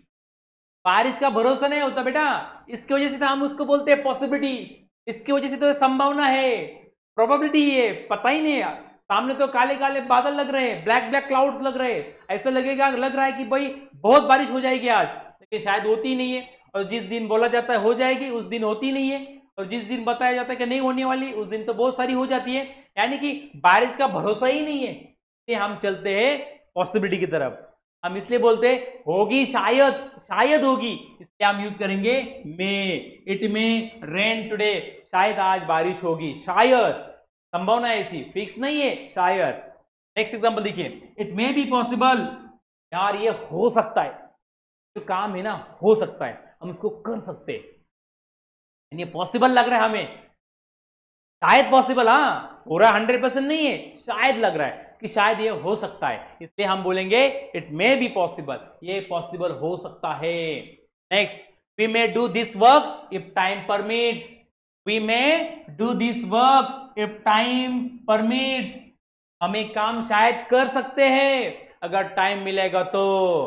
बारिश का भरोसा नहीं होता बेटा, इसकी वजह से तो हम उसको बोलते हैं पॉसिबिलिटी, इसकी वजह से तो संभावना है, प्रोबेबिलिटी है, पता ही नहीं है। सामने तो काले काले बादल लग रहे हैं, ब्लैक ब्लैक क्लाउड्स लग रहे हैं, ऐसा लग रहा है कि भाई बहुत बारिश हो जाएगी आज, लेकिन शायद होती ही नहीं है। और जिस दिन बोला जाता है हो जाएगी, उस दिन होती नहीं है, और जिस दिन बताया जाता है कि नहीं होने वाली, उस दिन तो बहुत सारी हो जाती है। यानी कि बारिश का भरोसा ही नहीं है, कि हम चलते हैं पॉसिबिलिटी की तरफ। हम इसलिए बोलते हैं होगी, शायद, शायद होगी, इसलिए हम यूज करेंगे may. It may rain today, शायद आज बारिश होगी, शायद, संभावना ऐसी, फिक्स नहीं है, शायद। नेक्स्ट एग्जांपल देखिए, इट मे बी पॉसिबल, यार ये हो सकता है, जो काम है ना हो सकता है, हम इसको कर सकते हैं, ये पॉसिबल लग रहा है हमें, शायद पॉसिबल, हाँ पूरा 100% नहीं है, शायद लग रहा है कि शायद ये हो सकता है, इसलिए हम बोलेंगे इट मे बी पॉसिबल, ये पॉसिबल हो सकता है। Next, we may do this work if time permits, we may do this work if time permits, हम एक काम शायद कर सकते हैं अगर टाइम मिलेगा तो।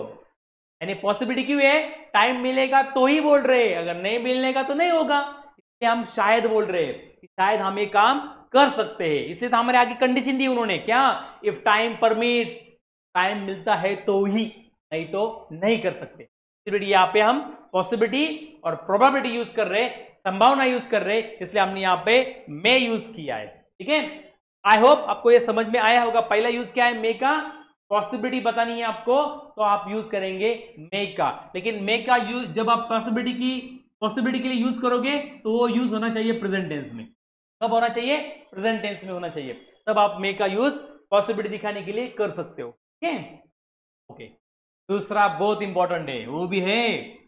यानी पॉसिबिलिटी क्यों है? टाइम मिलेगा तो ही बोल रहे हैं, अगर नहीं मिलेगा तो नहीं होगा, इसलिए हम शायद बोल रहे हैं कि शायद हम एक काम कर सकते हैं। इसलिए तो हमारे आगे कंडीशन दी उन्होंने, क्या? इफ टाइम परमिट्स, टाइम मिलता है तो ही, नहीं तो नहीं कर सकते। इसलिए यहाँ पे हम पॉसिबिलिटी और प्रोबेबिलिटी यूज कर रहे, संभावना यूज कर रहे, इसलिए हमने यहाँ पे मे यूज किया है, ठीक है। आई होप आपको ये समझ में आया होगा। पहला यूज क्या है? मे का। पॉसिबिलिटी बतानी है आपको तो आप यूज करेंगे मे का, लेकिन मे का यूज जब आप पॉसिबिलिटी के लिए यूज करोगे तो वो यूज होना चाहिए प्रेजेंट टेंस में। कब होना चाहिए? प्रेजेंट टेंस में होना चाहिए, तब आप मे का यूज पॉसिबिलिटी दिखाने के लिए कर सकते हो, ठीक है। ओके, दूसरा बहुत इंपॉर्टेंट है, वो भी है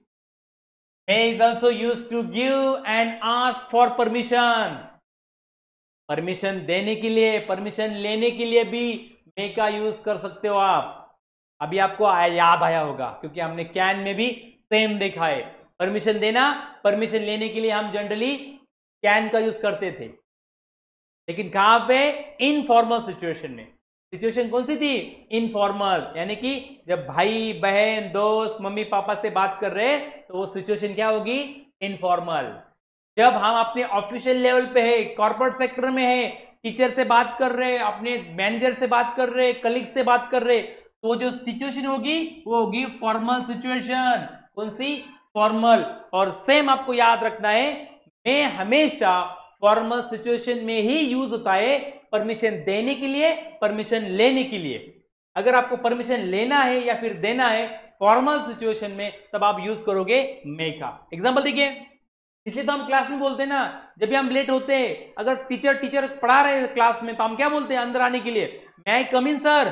may is also use to give and ask for permission. Permission देने के लिए, परमिशन लेने के लिए भी मे का यूज कर सकते हो आप। अभी आपको याद आया होगा क्योंकि हमने कैन में भी सेम देखा है। परमिशन देना, परमिशन लेने के लिए हम जनरली कैन का यूज करते थे, लेकिन कहां पे? इनफॉर्मल सिचुएशन में। सिचुएशन कौन सी थी? इनफॉर्मल, यानी कि जब भाई बहन दोस्त मम्मी पापा से बात कर रहे तो वो सिचुएशन क्या होगी? इनफॉर्मल। जब हम अपने ऑफिशियल लेवल पे है, कॉर्पोरेट सेक्टर में है, टीचर से बात कर रहे, अपने मैनेजर से बात कर रहे, कलीग से बात कर रहे, तो जो सिचुएशन होगी वो होगी फॉर्मल सिचुएशन। कौन सी? फॉर्मल। और सेम आपको याद रखना है, मे हमेशा फॉर्मल सिचुएशन में ही यूज होता है, परमिशन देने के लिए, परमिशन लेने के लिए। अगर आपको परमिशन लेना है या फिर देना है फॉर्मल सिचुएशन में, तब आप यूज करोगे मे का। एग्जांपल देखिए, इसलिए तो हम क्लास में बोलते हैं ना, जब भी हम लेट होते हैं, अगर टीचर पढ़ा रहे हैं क्लास में, तो हम क्या बोलते हैं अंदर आने के लिए? मैं आई कम इन सर?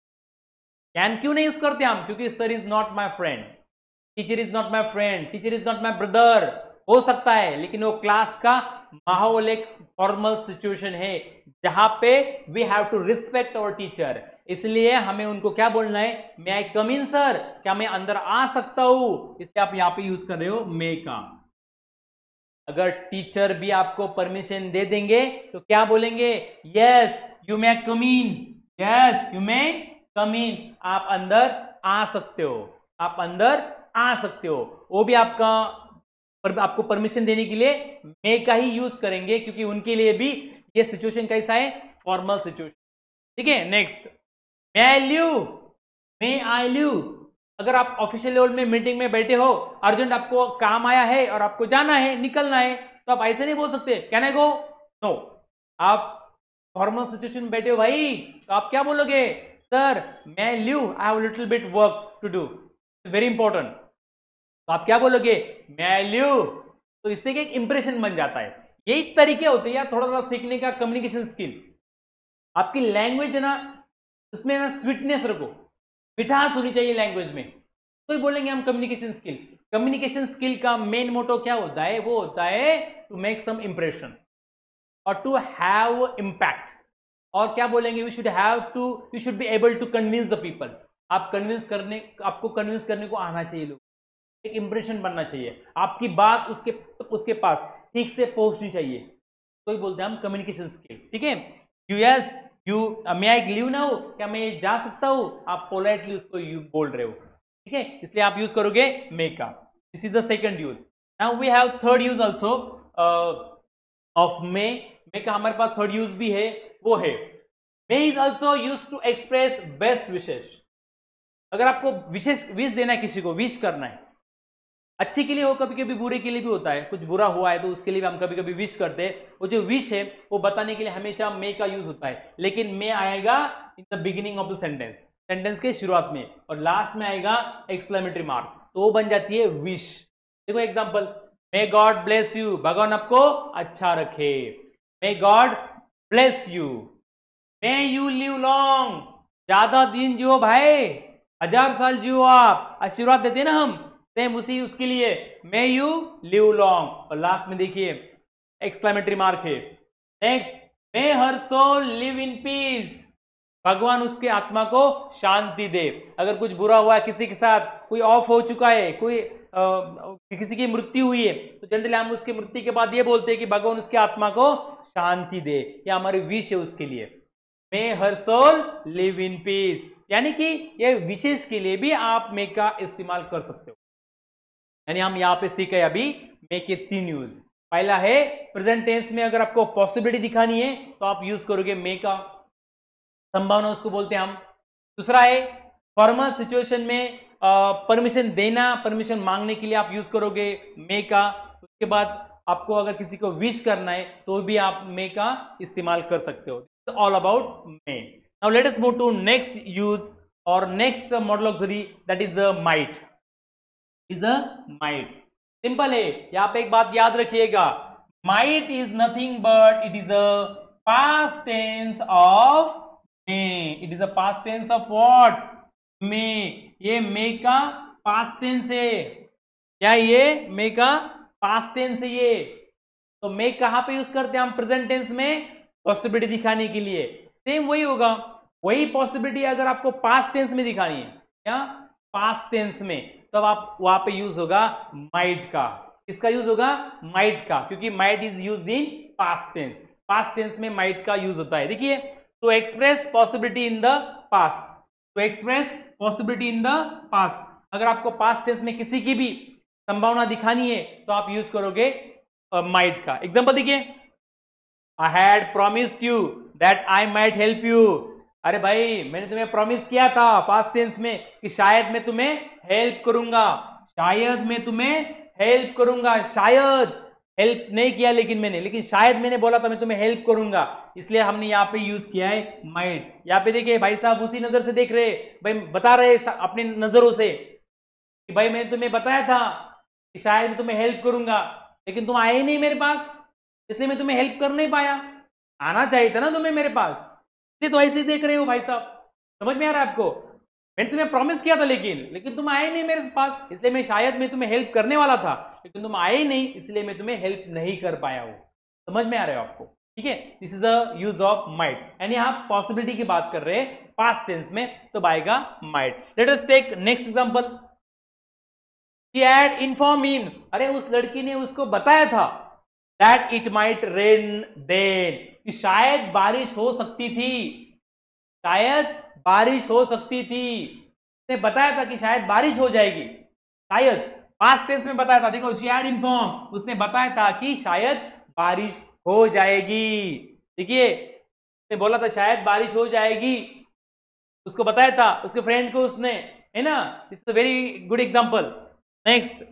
कैन क्यों नहीं यूज करते हम? क्योंकि sir is not my friend, teacher is not my friend, teacher is not my brother. हो सकता है, लेकिन वो क्लास का माहौल एक फॉर्मल सिचुएशन है जहां पे we have to respect our teacher. इसलिए हमें उनको क्या बोलना है? मे आई कम इन सर, क्या मैं अंदर आ सकता हूं? इसलिए आप यहां पे यूज कर रहे हो मे का। अगर टीचर भी आपको परमिशन दे देंगे तो क्या बोलेंगे? Yes you may come in, yes you may come in, आप अंदर आ सकते हो, आप अंदर आ सकते हो। वो भी आपको परमिशन देने के लिए मे का ही यूज करेंगे, क्योंकि उनके लिए भी ये सिचुएशन कैसा है? Formal situation. ठीक है, next, may I leave, may I leave. अगर आप ऑफिशियल लेवल में मीटिंग में बैठे हो, अर्जेंट आपको काम आया है और आपको जाना है, निकलना है, तो आप ऐसे नहीं बोल सकते कैन आई गो, नो। आप फॉर्मल सिचुएशन में बैठे हो भाई, तो आप क्या बोलोगे? Sir may I leave, I have little bit work to do, very important. तो आप क्या बोलोगे? May I leave. तो इससे एक इंप्रेशन बन जाता है। यही तरीके होते हैं यार थोड़ा थोड़ा सीखने का, कम्युनिकेशन स्किल। आपकी लैंग्वेज है ना, उसमें ना स्वीटनेस रखो, मिठास होनी चाहिए लैंग्वेज में, तो ही बोलेंगे हम कम्युनिकेशन स्किल। कम्युनिकेशन स्किल का मेन मोटो क्या होता है? वो होता है टू मेक सम इंप्रेशन और टू हैव इम्पैक्ट। और क्या बोलेंगे? We should be able to convince the people. आपको कन्विंस करने को आना चाहिए लोग, एक इंप्रेशन बनना चाहिए, आपकी बात उसके पास ठीक से पहुंचनी चाहिए, तो ही बोलते हैं हम कम्युनिकेशन स्किल। ठीक है, yes you may I leave now, क्या मैं जा सकता हूं? आप पोलाइटली उसको यू बोल रहे हो। ठीक है, इसलिए आप यूज करोगे मे का। This is the second use. Now we have third use also of may. May का हमारे पास थर्ड यूज भी है, वो है may is also use to express best विशेष। अगर आपको विशेष विश देना है, किसी को विश करना है, अच्छे के लिए हो, कभी कभी बुरे के लिए भी होता है, कुछ बुरा हुआ है तो उसके लिए भी हम कभी कभी विश करते हैं। वो जो विश है वो बताने के लिए हमेशा मे का यूज होता है, लेकिन मे आएगा in the beginning of the sentence, sentence के शुरुआत में, और लास्ट में आएगा एक्सक्लेमेटरी मार्क, तो वो बन जाती है विश। देखो example, may God bless you, भगवान आपको अच्छा रखे। May God bless you. May you live long, ज्यादा दिन जियो भाई, 1000 साल जियो आप, आशीर्वाद देते हैं ना हम, सेम उसी उसके लिए मे यू लिव लॉन्ग। और लास्ट में देखिए एक्सक्लेमेटरी मार्क है। Next, may her soul live in peace, भगवान उसके आत्मा को शांति दे। अगर कुछ बुरा हुआ है किसी के साथ, कोई ऑफ हो चुका है, कोई किसी की मृत्यु हुई है, तो जनरली हम उसकी मृत्यु के बाद ये बोलते हैं कि भगवान उसके आत्मा को शांति दे, या हमारी विश है उसके लिए। May her soul live in peace, यानी कि ये विशेष के लिए भी आप मे का इस्तेमाल कर सकते हो। यानी हम यहां पे सीखे अभी मे के 3 यूज। पहला है प्रेजेंट टेंस में अगर आपको पॉसिबिलिटी दिखानी है तो आप यूज करोगे मे का, संभावना उसको बोलते हैं हम। दूसरा है फॉर्मल सिचुएशन में परमिशन देना, परमिशन मांगने के लिए आप यूज करोगे मे का। उसके बाद आपको अगर किसी को विश करना है तो भी आप मे का इस्तेमाल कर सकते हो। All about may. Now let us move to next use और next modal auxiliary, that is might. Is a might. Simple है, यहां पे एक बात याद रखिएगा, might is nothing but it is a past tense of may. It is a past tense of what? May. ये मे का पास्ट टेंस है, क्या ये मे का पास्ट टेंस है ये। तो मे कहां पे यूज करते हैं हम? प्रेजेंट टेंस में, पॉसिबिलिटी दिखाने के लिए। सेम वही होगा, वही पॉसिबिलिटी अगर आपको पास्ट टेंस में दिखानी है, क्या पास्ट टेंस में, तब आप वहां पे यूज होगा माइट का। इसका यूज होगा माइट का, क्योंकि might is used in past tense. Past tense में माइट का यूज होता है। देखिए, to express possibility in the past, to express possibility in the past. अगर आपको पास्ट टेंस में किसी की भी संभावना दिखानी है तो आप यूज करोगे माइट का। एग्जांपल देखिए, I had promised you that I might help you. अरे भाई, मैंने तुम्हें प्रॉमिस किया था पास्ट टेंस में कि शायद मैं तुम्हें हेल्प करूंगा, शायद मैं तुम्हें हेल्प करूंगा। शायद हेल्प नहीं किया लेकिन शायद मैंने बोला था मैं तुम्हें हेल्प करूंगा, इसलिए हमने यहाँ पे यूज किया है माइट। यहाँ पे देखिए भाई साहब उसी नजर से देख रहे, भाई बता रहे अपनी नजरों से कि भाई मैंने तुम्हें बताया था कि शायद मैं तुम्हें हेल्प करूंगा, लेकिन तुम आए ही नहीं मेरे पास, इसलिए मैं तुम्हें हेल्प कर नहीं पाया। आना चाहिए था ना तुम्हें मेरे पास, इसलिए तो ऐसे ही देख रहे हो भाई साहब। समझ में आ रहा है आपको? मैंने तुम्हें प्रॉमिस किया था लेकिन तुम आए नहीं मेरे पास, इसलिए मैं तुम्हें हेल्प करने वाला था, लेकिन तुम आए नहीं, इसलिए मैं तुम्हें हेल्प नहीं कर पाया हूं। समझ में आ रहा है आपको? ठीक है, this is the use of might, यानी आप पॉसिबिलिटी की बात कर रहे हैं पास्ट टेंस में, तो आएगा might. Let us take next example. She had inform him, अरे उस लड़की ने उसको बताया था that it might rain then, कि शायद बारिश हो सकती थी, शायद बारिश हो सकती थी। उसने बताया था कि शायद बारिश हो जाएगी, शायद पास्ट टेंस में बताया था। देखो, शी हैड इन्फॉर्म, उसने बताया था कि शायद बारिश हो जाएगी। देखिए, उसने बोला था शायद बारिश हो जाएगी, उसको बताया था उसके फ्रेंड को उसने, है ना। It's a very good example. Next,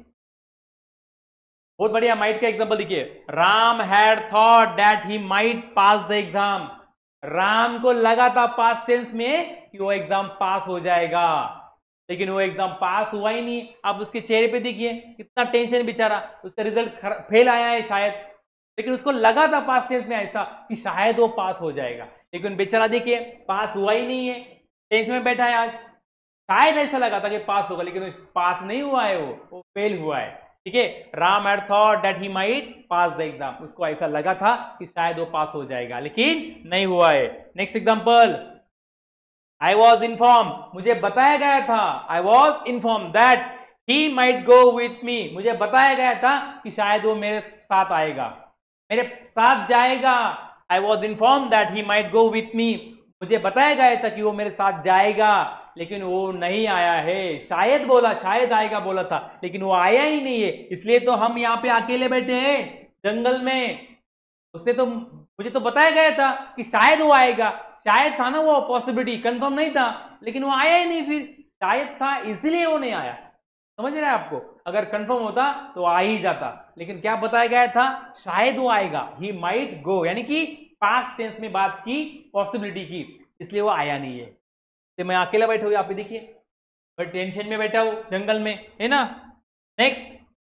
बहुत बढ़िया माइट का एग्जांपल देखिए। Ram had thought that he might pass the exam, Ram को लगा था पास्ट टेंस में कि वो एग्जाम पास हो जाएगा, लेकिन वो एग्जाम पास हुआ ही नहीं। आप उसके चेहरे पे देखिए कितना टेंशन बेचारा, उसका रिजल्ट फेल आया है शायद, लेकिन उसको लगा था पास्ट टेंस में ऐसा कि शायद वो पास हो जाएगा, लेकिन बेचारा देखिए पास हुआ ही नहीं है, टेंशन में बैठा है आज। शायद ऐसा लगा था कि पास होगा, लेकिन पास नहीं हुआ है, वो फेल हुआ है। ठीक है, Ram had thought that he might pass the exam, उसको ऐसा लगा था कि शायद वो पास हो जाएगा, लेकिन नहीं हुआ है। Next example, I was inform, मुझे बताया गया था, I was inform that he might go with me, मुझे बताया गया था कि शायद वो मेरे साथ आएगा, मेरे साथ जाएगा। I was inform that he might go with me, मुझे बताया गया था कि वो मेरे साथ जाएगा, लेकिन वो नहीं आया है। शायद बोला, शायद आएगा बोला था, लेकिन वो आया ही नहीं है, इसलिए तो हम यहाँ पे अकेले बैठे हैं जंगल में। उसने तो, मुझे तो बताया गया था कि शायद वो आएगा, शायद था ना, वो पॉसिबिलिटी कंफर्म नहीं था, लेकिन वो आया ही नहीं, फिर शायद था इसलिए वो नहीं आया। समझ रहे हैं आपको? अगर कंफर्म होता तो आ ही जाता, लेकिन क्या बताया गया था, शायद वो आएगा, ही माइट गो, यानी कि पास्ट टेंस में बात की पॉसिबिलिटी की, इसलिए वो आया नहीं है। तो मैं अकेला बैठा हूँ यहाँ पे देखिए, बट टेंशन में बैठा हूँ जंगल में, है ना। Next,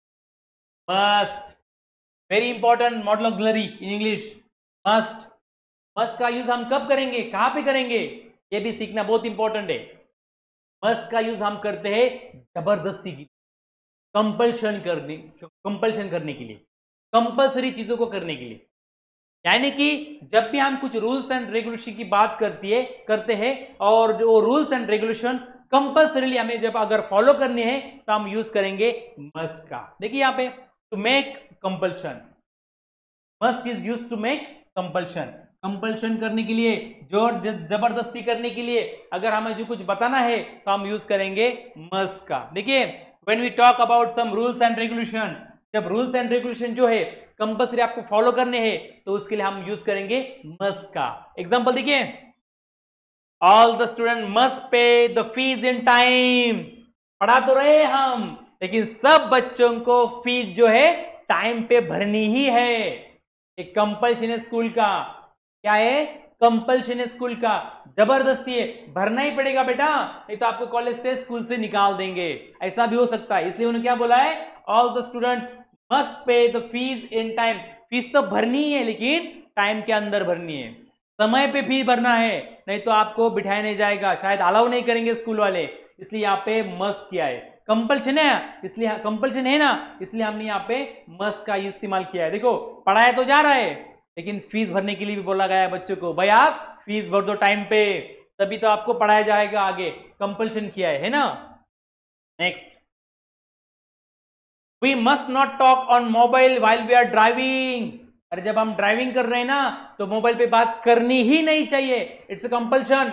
must, very important modal auxiliary in English, must. Must का यूज हम कब करेंगे, कहां पे करेंगे, ये भी सीखना बहुत इंपॉर्टेंट है। मस्ट का यूज हम करते हैं जबरदस्ती की, कंपल्शन करने के लिए, कंपल्सरी चीजों को करने के लिए। यानी कि जब भी हम कुछ रूल्स एंड रेगुलेशन की बात करते हैं और जो रूल्स एंड रेगुलेशन कंपल्सरीली हमें जब अगर फॉलो करनी है तो हम यूज करेंगे मस्ट का। देखिए यहाँ पे, to make compulsion, must is use to make compulsion, compulsion करने के लिए, जोर जबरदस्ती करने के लिए, अगर हमें जो कुछ बताना है तो हम यूज करेंगे मस्ट का। देखिए, when we talk about some rules and regulation, जब रूल्स एंड रेगुलेशन जो है कंपल्सरी आपको फॉलो करने हैं तो उसके लिए हम यूज करेंगे मस्ट का। एग्जांपल देखिए, all the student must pay the fees in time, पढ़ा तो रहे हम, लेकिन सब बच्चों को फीस जो है टाइम पे भरनी ही है। एक कंपल्शन है स्कूल का, क्या है, कंपल्शन है स्कूल का, जबरदस्ती है, भरना ही पड़ेगा बेटा, नहीं तो आपको कॉलेज से स्कूल से निकाल देंगे, ऐसा भी हो सकता है। इसलिए उन्होंने क्या बोला है, all the student must pay the fees in time, fees तो भरनी है लेकिन टाइम के अंदर भरनी है, समय पे फीस भरना है, नहीं तो आपको बिठाया नहीं जाएगा, शायद अलाउ नहीं करेंगे स्कूल वाले, इसलिए यहाँ पे मस्ट किया है। कंपल्शन है, इसलिए कंपल्शन है ना, इसलिए हमने यहाँ पे मस्ट का इस्तेमाल किया है। देखो, पढ़ाया तो जा रहा है, लेकिन फीस भरने के लिए भी बोला गया है बच्चों को, भाई आप फीस भर दो टाइम पे, तभी तो आपको पढ़ाया जाएगा आगे, कंपल्शन किया है ना। Next, we must not talk on mobile while we are driving, अरे जब हम ड्राइविंग कर रहे हैं ना तो मोबाइल पे बात करनी ही नहीं चाहिए, it's a compulsion.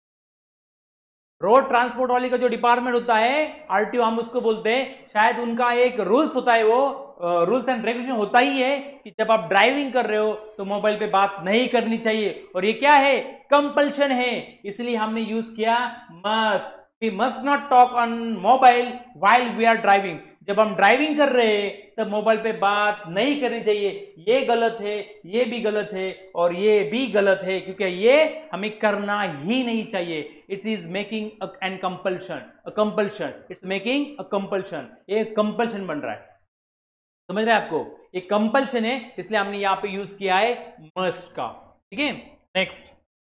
Road transport वाले का जो डिपार्टमेंट होता है, आरटीओ हम उसको बोलते हैं, शायद उनका एक रूल्स होता है, वो रूल्स एंड रेगुलेशन होता ही है कि जब आप ड्राइविंग कर रहे हो तो मोबाइल पे बात नहीं करनी चाहिए, और ये क्या है, कंपल्शन है, इसलिए हमने यूज किया must. We must not talk on mobile while we are driving, जब हम ड्राइविंग कर रहे हैं तब मोबाइल पे बात नहीं करनी चाहिए, ये गलत है, ये भी गलत है और ये भी गलत है, क्योंकि ये हमें करना ही नहीं चाहिए। It is making an compulsion, a compulsion, it's making a compulsion, ये कंपल्शन बन रहा है। समझ रहे हैं आपको, ये कंपल्शन है, इसलिए हमने यहां पे यूज किया है मस्ट का। ठीक है, next,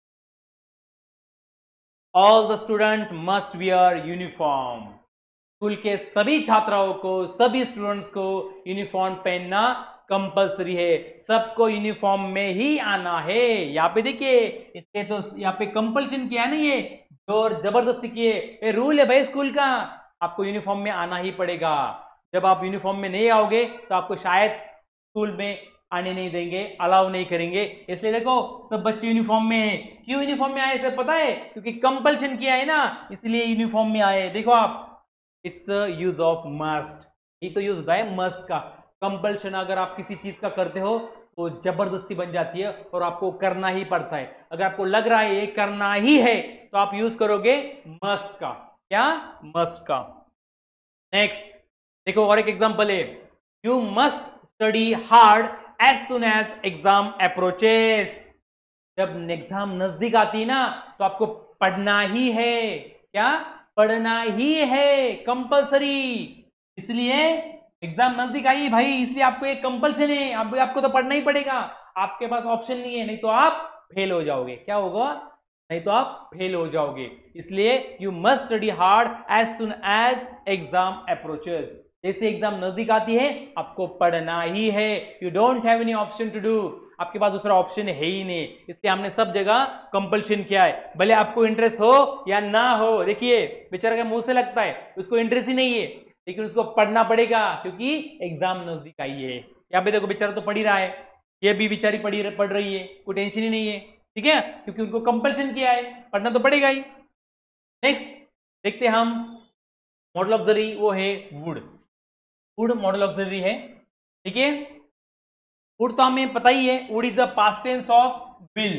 all the student must wear uniform. School के सभी छात्राओं को, सभी स्टूडेंट्स को यूनिफॉर्म पहनना कंपलसरी है, सबको यूनिफॉर्म में ही आना है। यहाँ पे देखिए, इसके तो यहाँ पे कंपल्शन किया है ना, ये जोर जबरदस्ती किए, ये रूल है भाई स्कूल का, आपको यूनिफॉर्म में आना ही पड़ेगा। जब आप यूनिफॉर्म में नहीं आओगे तो आपको शायद स्कूल में आने नहीं देंगे, अलाउ नहीं करेंगे। इसलिए देखो सब बच्चे यूनिफॉर्म में हैं। क्यों यूनिफॉर्म में आए सब पता है? क्योंकि कंपल्शन किया है ना, इसलिए यूनिफॉर्म में आए। देखो आप, इट्स यूज ऑफ मस्ट, ये तो यूज होता है मस्ट का। कंपल्शन अगर आप किसी चीज का करते हो तो जबरदस्ती बन जाती है और आपको करना ही पड़ता है। अगर आपको लग रहा है ये करना ही है तो आप यूज करोगे मस्ट का। क्या? मस्ट का। नेक्स्ट देखो, और एक एग्जांपल है, you must study hard as soon as exam approaches. जब एग्जाम नजदीक आती है ना तो आपको पढ़ना ही है। क्या? पढ़ना ही है, कंपलसरी। इसलिए एग्जाम नजदीक आई है भाई, इसलिए आपको एक कंपल्शन है, आपको तो पढ़ना ही पड़ेगा। आपके पास ऑप्शन नहीं है, नहीं तो आप फेल हो जाओगे। क्या होगा? नहीं तो आप फेल हो जाओगे। इसलिए you must study hard as soon as exam approaches. जैसे एग्जाम नजदीक आती है आपको पढ़ना ही है। You don't have any option to do, आपके पास दूसरा ऑप्शन है ही नहीं। इसलिए हमने सब जगह कंपल्शन किया है, भले आपको इंटरेस्ट हो या ना हो। देखिए बेचारा के मुंह से लगता है उसको इंटरेस्ट ही नहीं है, लेकिन उसको पढ़ना पड़ेगा क्योंकि एग्जाम नजदीक आई है। यहाँ पे देखो बेचारा तो पढ़ ही रहा है, ये भी बेचारी पढ़ रही है, कोई टेंशन ही नहीं है। ठीक है, क्योंकि उनको कंपल्शन किया है, पढ़ना तो पड़ेगा ही। नेक्स्ट देखते हम मॉडल ऑक्सिलरी, वो है वुड। वुड मॉडल ऑक्सिलरी है। ठीक है, वुड तो हमें पता ही है, would is the past tense of will.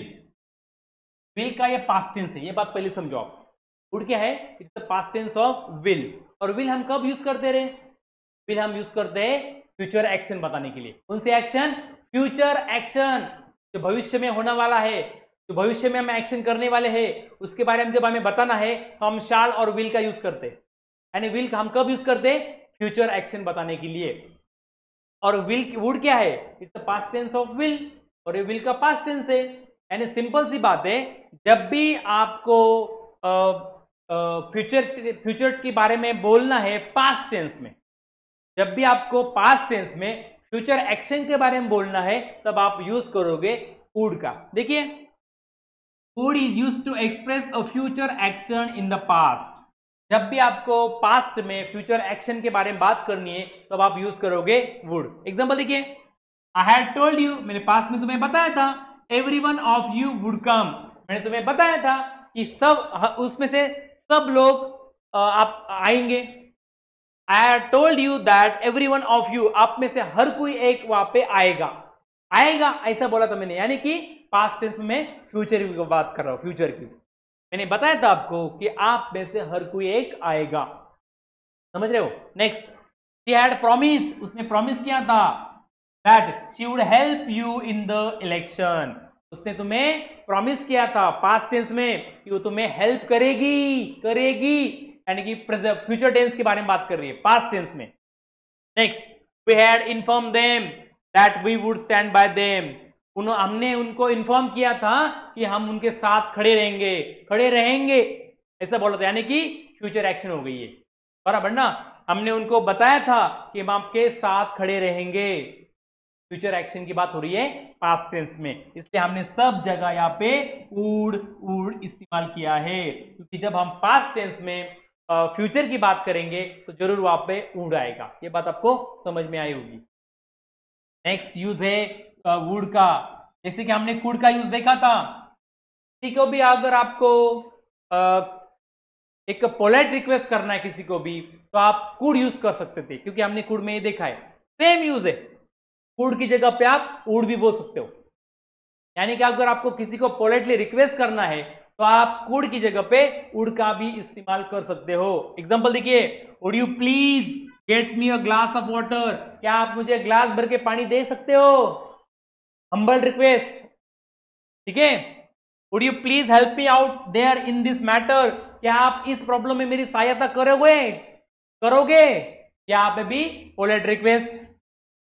Will का ये पास्ट टेंस है, ये बात पहले समझो आप। वुड क्या है? It's the past tense of will. और विल हम कब यूज करते रहे? विल हम यूज करते हैं फ्यूचर एक्शन बताने के लिए। कौन से एक्शन? फ्यूचर एक्शन, जो भविष्य में होने वाला है, जो भविष्य में हम एक्शन करने वाले हैं, उसके बारे में जब हमें बताना है तो हम शाल और विल का यूज करते हैं। यानी विल का हम कब यूज करते हैं? फ्यूचर एक्शन बताने के लिए। और विल, वुड क्या है? It's the past tense of will, और ये विल का पास्ट टेंस है। यानी सिंपल सी बात है, जब भी आपको फ्यूचर के बारे में बोलना है पास्ट टेंस में, जब भी आपको पास्ट टेंस में फ्यूचर एक्शन के बारे में बोलना है तब आप यूज करोगे वुड का। देखिए, would is used to express a future action in the past. जब भी आपको पास्ट में फ्यूचर एक्शन के बारे में बात करनी है तब आप यूज करोगे वुड। एग्जांपल देखिए, आई हैड टोल्ड यू, मैंने पास्ट में तुम्हें बताया था, everyone of you would come. मैंने तुम्हें बताया था कि सब, उसमें से सब लोग आप आएंगे। I had told you that everyone of you, आप में से हर कोई एक वहां पे आएगा। आएगा ऐसा बोला था मैंने, यानी कि पास्ट टेंस में फ्यूचर की बात कर रहा हूं, फ्यूचर की। मैंने बताया था आपको कि आप में से हर कोई एक आएगा। समझ रहे हो? नेक्स्ट, शी हैड प्रॉमिस, उसने प्रॉमिस किया था that she would help you in the election. उसने तुम्हें प्रॉमिस किया था पास्ट टेंस में कि वो तुम्हें हेल्प करेगी, यानी कि फ्यूचर टेंस के बारे में बात कर रही है, पास्ट टेंस में। Next, we had inform them that we would stand by them. हमने उनको इन्फॉर्म किया था कि हम उनके साथ खड़े रहेंगे, ऐसा बोला था, यानी कि फ्यूचर एक्शन हो गई है बराबर ना। हमने उनको बताया था कि हम आपके साथ खड़े रहेंगे, फ्यूचर एक्शन की बात हो रही है पास्ट टेंस में, इसलिए हमने सब जगह यहाँ पे वुड इस्तेमाल किया है। क्योंकि जब हम पास्ट टेंस में फ्यूचर की बात करेंगे तो जरूर वहां पे वुड आएगा। ये बात आपको समझ में आई होगी। नेक्स्ट यूज है वुड का, जैसे कि हमने कुड का यूज देखा था। किसी को भी अगर आपको एक पोलाइट रिक्वेस्ट करना है किसी को भी, तो आप कुड यूज कर सकते थे, क्योंकि हमने कुड में ये देखा है। सेम यूज है, कुड की जगह पे आप वुड भी बोल सकते हो। यानी कि अगर आपको किसी को पोलाइटली रिक्वेस्ट करना है तो आप कुड की जगह पे वुड का भी इस्तेमाल कर सकते हो। एग्जांपल देखिए, would you please get me a glass of water, क्या आप मुझे ग्लास भर के पानी दे सकते हो? Humble request. ठीक है, would you please help me out there in this matter, क्या आप इस प्रॉब्लम में मेरी सहायता करोगे? यहाँ पे भी polite request.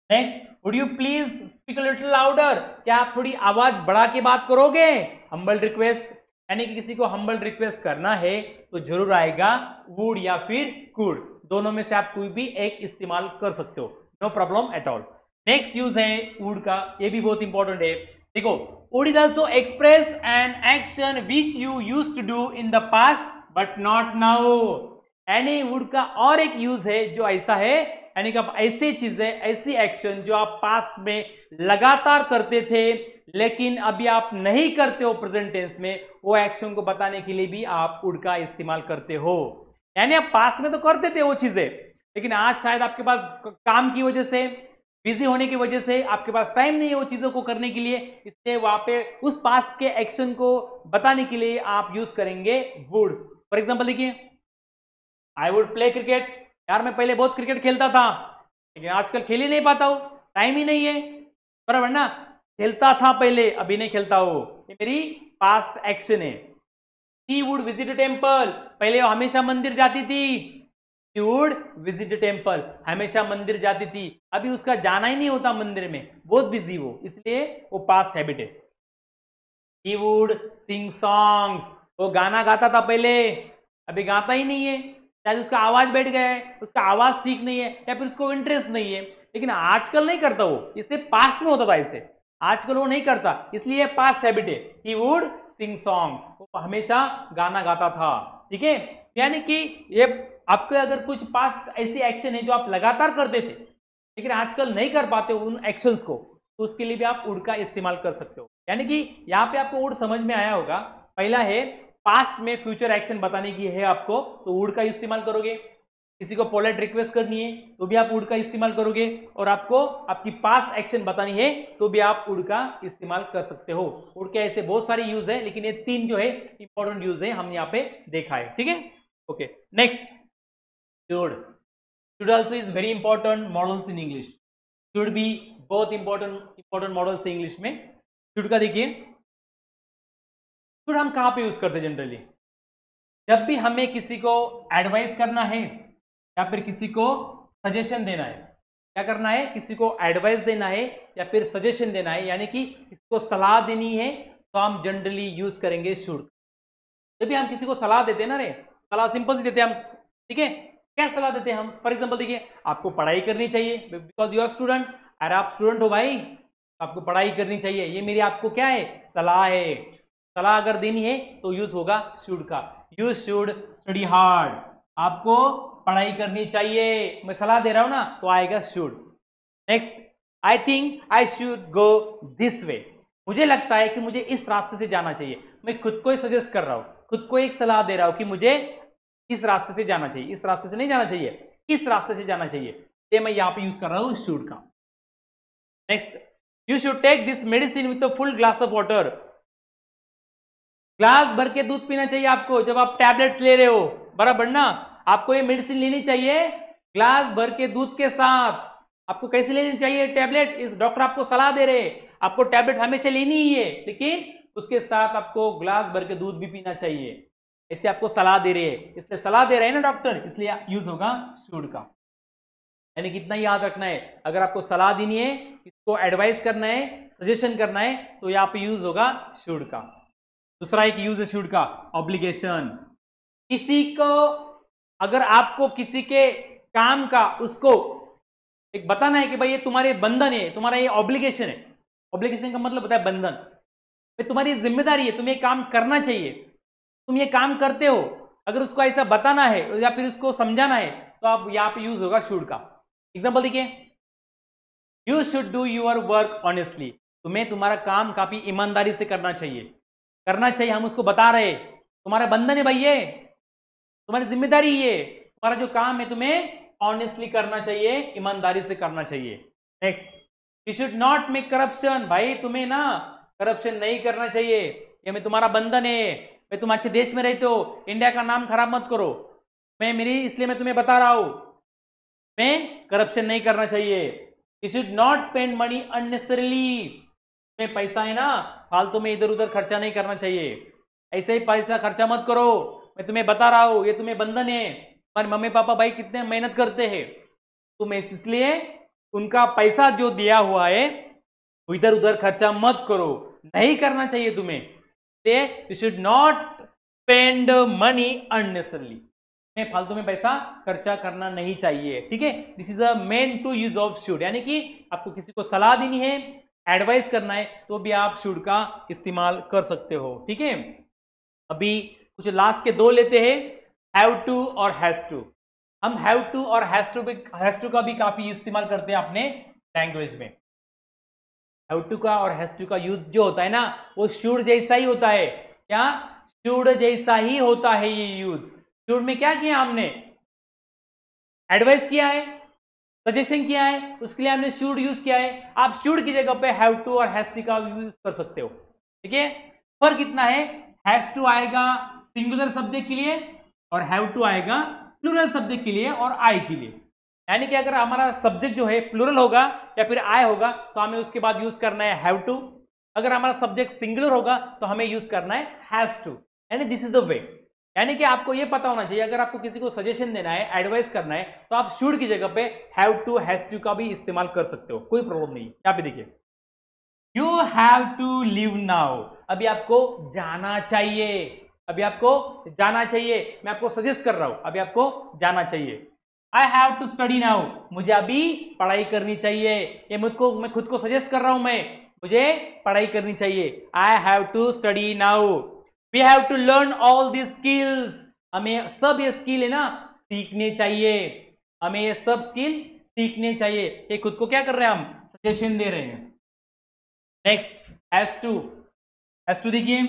Next, would you please speak a little louder, क्या आप थोड़ी आवाज बढ़ा के बात करोगे? हम्बल रिक्वेस्ट, यानी कि किसी को हम्बल रिक्वेस्ट करना है तो जरूर आएगा वुड या फिर कुड, दोनों में से आप कोई भी एक इस्तेमाल कर सकते हो, no problem at all. Next use है वुड का, ये भी बहुत इंपॉर्टेंट है। देखो, would is also express an action which you used to do in the past but not now, यानी वुड का और एक यूज है जो ऐसा है, यानी कि आप ऐसी चीजें, ऐसी एक्शन जो आप पास्ट में लगातार करते थे लेकिन अभी आप नहीं करते हो प्रेजेंट टेंस में, वो एक्शन को बताने के लिए भी आप वुड का इस्तेमाल करते हो। यानी आप पास्ट में तो करते थे वो चीजें, लेकिन आज शायद आपके पास काम की वजह से, बिजी होने की वजह से आपके पास टाइम नहीं है वो चीजों को करने के लिए, इसलिए वहां पे उस पास्ट के एक्शन को बताने के लिए आप यूज करेंगे वुड। फॉर एग्जाम्पल देखिए, आई वुड प्ले क्रिकेट, यार मैं पहले बहुत क्रिकेट खेलता था लेकिन आजकल खेल ही नहीं पाता हूं, टाइम ही नहीं है, बराबर ना? खेलता था पहले, अभी नहीं खेलता हूं, ये मेरी पास्ट एक्शन है। शी वुड विजिट टेम्पल, पहले वो हमेशा मंदिर जाती थी, शी वुड विजिट टेम्पल, हमेशा मंदिर जाती थी, अभी उसका जाना ही नहीं होता मंदिर में, बहुत बिजी वो, इसलिए वो पास्ट हैबिट है। शी वुड सिंग सॉन्ग्स, वो गाना गाता था पहले, अभी गाता ही नहीं है, शायद उसका आवाज बैठ गया है, उसका आवाज ठीक नहीं है या फिर उसको इंटरेस्ट नहीं है, लेकिन आजकल नहीं करता वो, इससे पास्ट में होता था इसे, आजकल वो नहीं करता, इसलिए पास्ट हैबिट है। ही वुड सिंग सॉन्ग, वो हमेशा गाना गाता था, ठीक है? यानी कि ये आपके अगर कुछ पास्ट ऐसी एक्शन है जो आप लगातार करते थे लेकिन आजकल नहीं कर पाते उन एक्शंस को, तो उसके लिए भी आप वुड का इस्तेमाल कर सकते हो। यानी कि यहाँ पे आपको वुड समझ में आया होगा, पहला है पास्ट में फ्यूचर एक्शन बताने की है आपको, तो वुड का इस्तेमाल करोगे। किसी को पोलाइट रिक्वेस्ट करनी है तो भी आप वुड का इस्तेमाल करोगे, और आपको आपकी पास्ट एक्शन बतानी है तो भी आप वुड का इस्तेमाल कर सकते हो। वुड के ऐसे बहुत सारे यूज है, लेकिन ये 3 जो है इंपॉर्टेंट यूज है, हमने यहाँ पे देखा है, ठीक है? Okay, next, should. Should also is very important modals in English, should भी बहुत इंपॉर्टेंट मॉडल्स है इंग्लिश में। शुड का देखिए, शुड हम कहां पे यूज करते हैं जनरली? जब भी हमें किसी को एडवाइस करना है या फिर किसी को सजेशन देना है, क्या करना है? किसी को एडवाइस देना है या फिर सजेशन देना है, यानी कि किसको सलाह देनी है, तो हम जनरली यूज करेंगे शुड। जब भी हम किसी को सलाह देते हैं ना, रे सलाह सिंपल सी देते हैं हम, ठीक है? क्या सलाह देते हैं हम? फॉर एग्जाम्पल देखिए, आपको पढ़ाई करनी चाहिए बिकॉज यू आर स्टूडेंट, अरे आप स्टूडेंट हो भाई, आपको पढ़ाई करनी चाहिए, ये मेरी आपको क्या है? सलाह है। सलाह अगर देनी है तो यूज होगा शुड का, यू शुड स्टडी हार्ड, आपको पढ़ाई करनी चाहिए, मैं सलाह दे रहा हूं ना, तो आएगा should. Next, I think I should go this way, मुझे लगता है कि मुझे इस रास्ते से जाना चाहिए, मैं खुद को ही सजेस्ट कर रहा हूं, खुद को एक सलाह दे रहा हूं कि मुझे इस रास्ते से जाना चाहिए, इस रास्ते से नहीं जाना चाहिए, इस रास्ते से जाना चाहिए, ये मैं यहां पे यूज कर रहा हूं शुड का। Next, you should take this medicine with a full glass of water, glass भर के दूध पीना चाहिए आपको जब आप टैबलेट्स ले रहे हो, बराबर ना? आपको ये मेडिसिन लेनी चाहिए ग्लास भर के दूध के साथ। आपको कैसे लेनी चाहिए टैबलेट? इस डॉक्टर आपको सलाह दे रहे हैं, आपको टैबलेट हमेशा लेनी ही है, लेकिन उसके साथ आपको ग्लास भर के दूध भी पीना चाहिए, ऐसे आपको सलाह दे रहे हैं, इसलिए सलाह दे रहे हैं ना डॉक्टर, इसलिए यूज होगा शुड का। यानी कितना याद रखना है, अगर आपको सलाह देनी है, किसको एडवाइस करना है, सजेशन करना है, तो यहाँ पे यूज होगा शुड का। दूसरा एक यूज है शुड का, ऑब्लिगेशन। किसी को, अगर आपको किसी के काम का उसको एक बताना है कि भाई ये तुम्हारे बंधन है, तुम्हारा ये ऑब्लिगेशन है, ऑब्लिगेशन का मतलब होता है बंधन, भाई तुम्हारी जिम्मेदारी है, तुम्हें काम करना चाहिए, तुम ये काम करते हो, अगर उसको ऐसा बताना है या फिर उसको समझाना है, तो आप यहाँ पे यूज होगा शुड का। एग्जाम्पल देखिए, you should do your work honestly, तुम्हें तुम्हारा काम काफी ईमानदारी से करना चाहिए, करना चाहिए, हम उसको बता रहे, तुम्हारा बंधन है भाई, ये तुम्हारी जिम्मेदारी, ये तुम्हारा जो काम है तुम्हें ऑनेस्टली करना चाहिए, ईमानदारी से करना चाहिए। Next, you should not make corruption, भाई तुम्हें ना करप्शन नहीं करना चाहिए, ये मैं तुम्हारा बंधन है, मैं तुम अच्छे देश में रहते हो, इंडिया का नाम खराब मत करो, मैं मेरी, इसलिए मैं तुम्हें बता रहा हूं, मैं करप्शन नहीं करना चाहिए। You should not spend money unnecessarily, में पैसा है ना फालतू में इधर उधर खर्चा नहीं करना चाहिए, ऐसे ही पैसा खर्चा मत करो, मैं तुम्हें बता रहा हूं, ये तुम्हें बंधन है, हमारे मम्मी पापा भाई कितने मेहनत करते हैं, तुम इसलिए उनका पैसा जो दिया हुआ है इधर उधर खर्चा मत करो, नहीं करना चाहिए तुम्हें। You should not spend money unnecessarily, फालतू में पैसा खर्चा करना नहीं चाहिए, ठीक है। This is a main two use of should, यानी कि आपको किसी को सलाह देनी है, एडवाइस करना है, तो भी आप शुड का इस्तेमाल कर सकते हो, ठीक है। अभी कुछ लास्ट के दो लेते हैं, हैव टू और हैज टू। हम हैव टू और हैज टू का भी काफी इस्तेमाल करते हैं अपने लैंग्वेज में। हैव टू का और हैज टू का यूज जो होता है ना, वो शुड जैसा ही होता है। क्या? शुड जैसा ही होता है ये यूज। शुड में क्या किया हमने? एडवाइस किया है, सजेशन किया है, उसके लिए हमने शुड यूज किया है। आप शुड की जगह पे हैव टू और हैज टू का यूज कर सकते हो, ठीक है। फर्क इतना है, हैज टू आएगा सिंगुलर सब्जेक्ट के लिए और हैव टू आएगा प्लूरल सब्जेक्ट के लिए और आई के लिए। यानी कि अगर हमारा सब्जेक्ट जो है प्लूरल होगा या फिर आई होगा तो हमें उसके बाद यूज करना है हैव टू। अगर हमारा सब्जेक्ट सिंगुलर होगा तो हमें यूज करना है हैज टू। यानी दिस इज द वे। यानी कि आपको यह पता होना चाहिए, अगर आपको किसी को सजेशन देना है, एडवाइस करना है, तो आप शुड की जगह पे हैव टू हैज टू का भी इस्तेमाल कर सकते हो, कोई प्रॉब्लम नहीं। यहाँ पे देखिए, you have to leave now, अभी आपको जाना चाहिए, अभी आपको जाना चाहिए। मैं आपको सजेस्ट कर रहा हूं, अभी आपको जाना चाहिए। I have to study now, मुझे अभी पढ़ाई करनी चाहिए। ये मैं खुद को सजेस्ट कर रहा हूं, मुझे पढ़ाई करनी चाहिए। I have to study now. We have to learn all the skills, हमें सब ये स्किल है ना सीखने चाहिए, हमें ये सब स्किल सीखने चाहिए। ये खुद को क्या कर रहे हैं, हम सजेशन दे रहे हैं। नेक्स्ट हैज टू देखिए,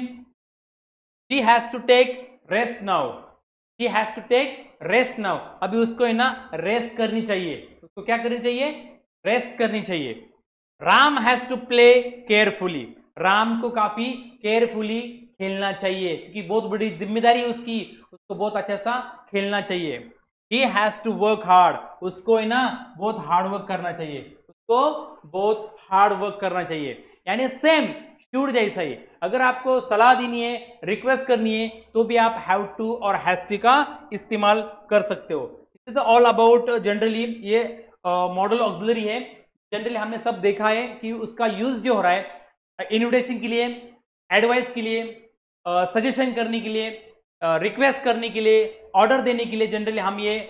she has to take rest now, she has to take rest now, अभी उसको है ना रेस्ट करनी चाहिए। उसको क्या करनी चाहिए? रेस्ट करनी चाहिए। Ram has to play carefully, Ram को काफी केयरफुली खेलना चाहिए, क्योंकि बहुत बड़ी जिम्मेदारी है उसकी, उसको बहुत अच्छा सा खेलना चाहिए। He has to work hard, उसको है ना बहुत हार्ड वर्क करना चाहिए, उसको बहुत हार्ड वर्क करना चाहिए। यानी सेम शुड जैसा ही, अगर आपको सलाह देनी है, रिक्वेस्ट करनी है, तो भी आप हैव टू और हैज टू का इस्तेमाल कर सकते हो। This is all about generally, ये मॉडल ऑक्सिलरी है। जनरली हमने सब देखा है कि उसका यूज जो हो रहा है इन्विटेशन के लिए, एडवाइस के लिए, सजेशन करने के लिए, रिक्वेस्ट करने के लिए, ऑर्डर देने के लिए, जनरली हम ये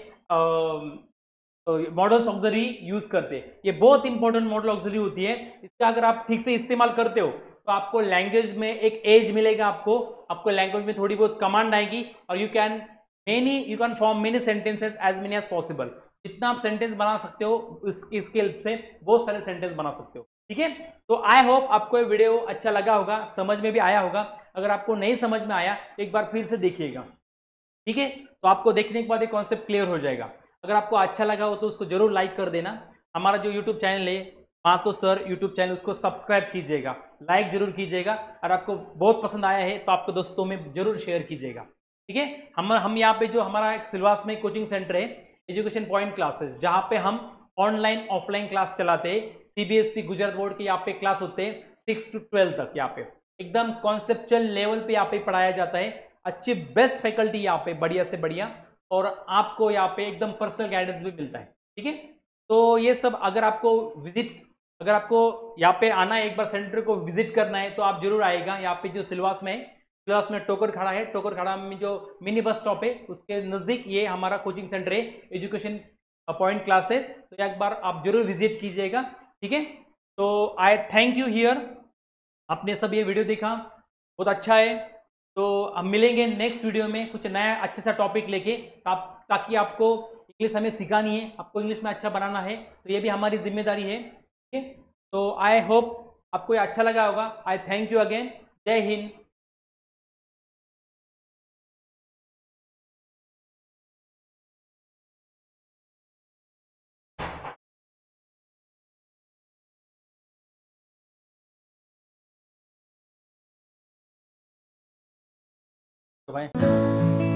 मॉडल्स ऑक्सिलरी यूज करते हैं। ये बहुत इंपॉर्टेंट मॉडल ऑक्सिलरी होती है। इसका अगर आप ठीक से इस्तेमाल करते हो तो आपको लैंग्वेज में एक एज मिलेगा, आपको लैंग्वेज में थोड़ी बहुत कमांड आएगी और you can form many sentences as many as possible. जितना आप सेंटेंस बना सकते हो इसके हेल्प से बहुत सारे सेंटेंस बना सकते हो, ठीक है। तो आई होप आपको ये वीडियो अच्छा लगा होगा, समझ में भी आया होगा। अगर आपको नहीं समझ में आया एक बार फिर से देखिएगा, ठीक है। तो आपको देखने के बाद एक कॉन्सेप्ट क्लियर हो जाएगा। अगर आपको अच्छा लगा हो तो उसको जरूर लाइक कर देना। हमारा जो यूट्यूब चैनल है मातो सर यूट्यूब चैनल, उसको सब्सक्राइब कीजिएगा, लाइक जरूर कीजिएगा, और आपको बहुत पसंद आया है तो आपके दोस्तों में जरूर शेयर कीजिएगा, ठीक है। हम यहाँ पे जो हमारा सिलवास में कोचिंग सेंटर है एजुकेशन पॉइंट क्लासेस, जहाँ पे हम ऑनलाइन ऑफलाइन क्लास चलाते हैं। CBSE गुजरात बोर्ड के यहाँ पे क्लास होते हैं 6 to 12 तक। यहाँ पे एकदम कॉन्सेप्चुअल लेवल पे यहाँ पे पढ़ाया जाता है। अच्छी बेस्ट फैकल्टी यहाँ पे, बढ़िया से बढ़िया, और आपको यहाँ पे एकदम पर्सनल गाइडेंस भी मिलता है, ठीक है। तो ये सब अगर आपको यहाँ पे आना है, एक बार सेंटर को विजिट करना है, तो आप जरूर आएगा। यहाँ पे जो सिलवास में टोकर खड़ा है, टोकर खड़ा में जो मिनी बस स्टॉप है उसके नज़दीक ये हमारा कोचिंग सेंटर है एजुकेशन पॉइंट क्लासेस। तो एक बार आप जरूर विजिट कीजिएगा, ठीक है। तो आई थैंक यू हियर, आपने सब ये वीडियो देखा, बहुत अच्छा है। तो हम मिलेंगे नेक्स्ट वीडियो में कुछ नया अच्छा सा टॉपिक लेके, ताकि आपको इंग्लिश हमें सिखानी है, आपको इंग्लिश में अच्छा बनाना है, तो ये भी हमारी जिम्मेदारी है, ठीक है। तो आई होप आपको ये अच्छा लगा होगा। I thank you again. जय हिंद। तो भाई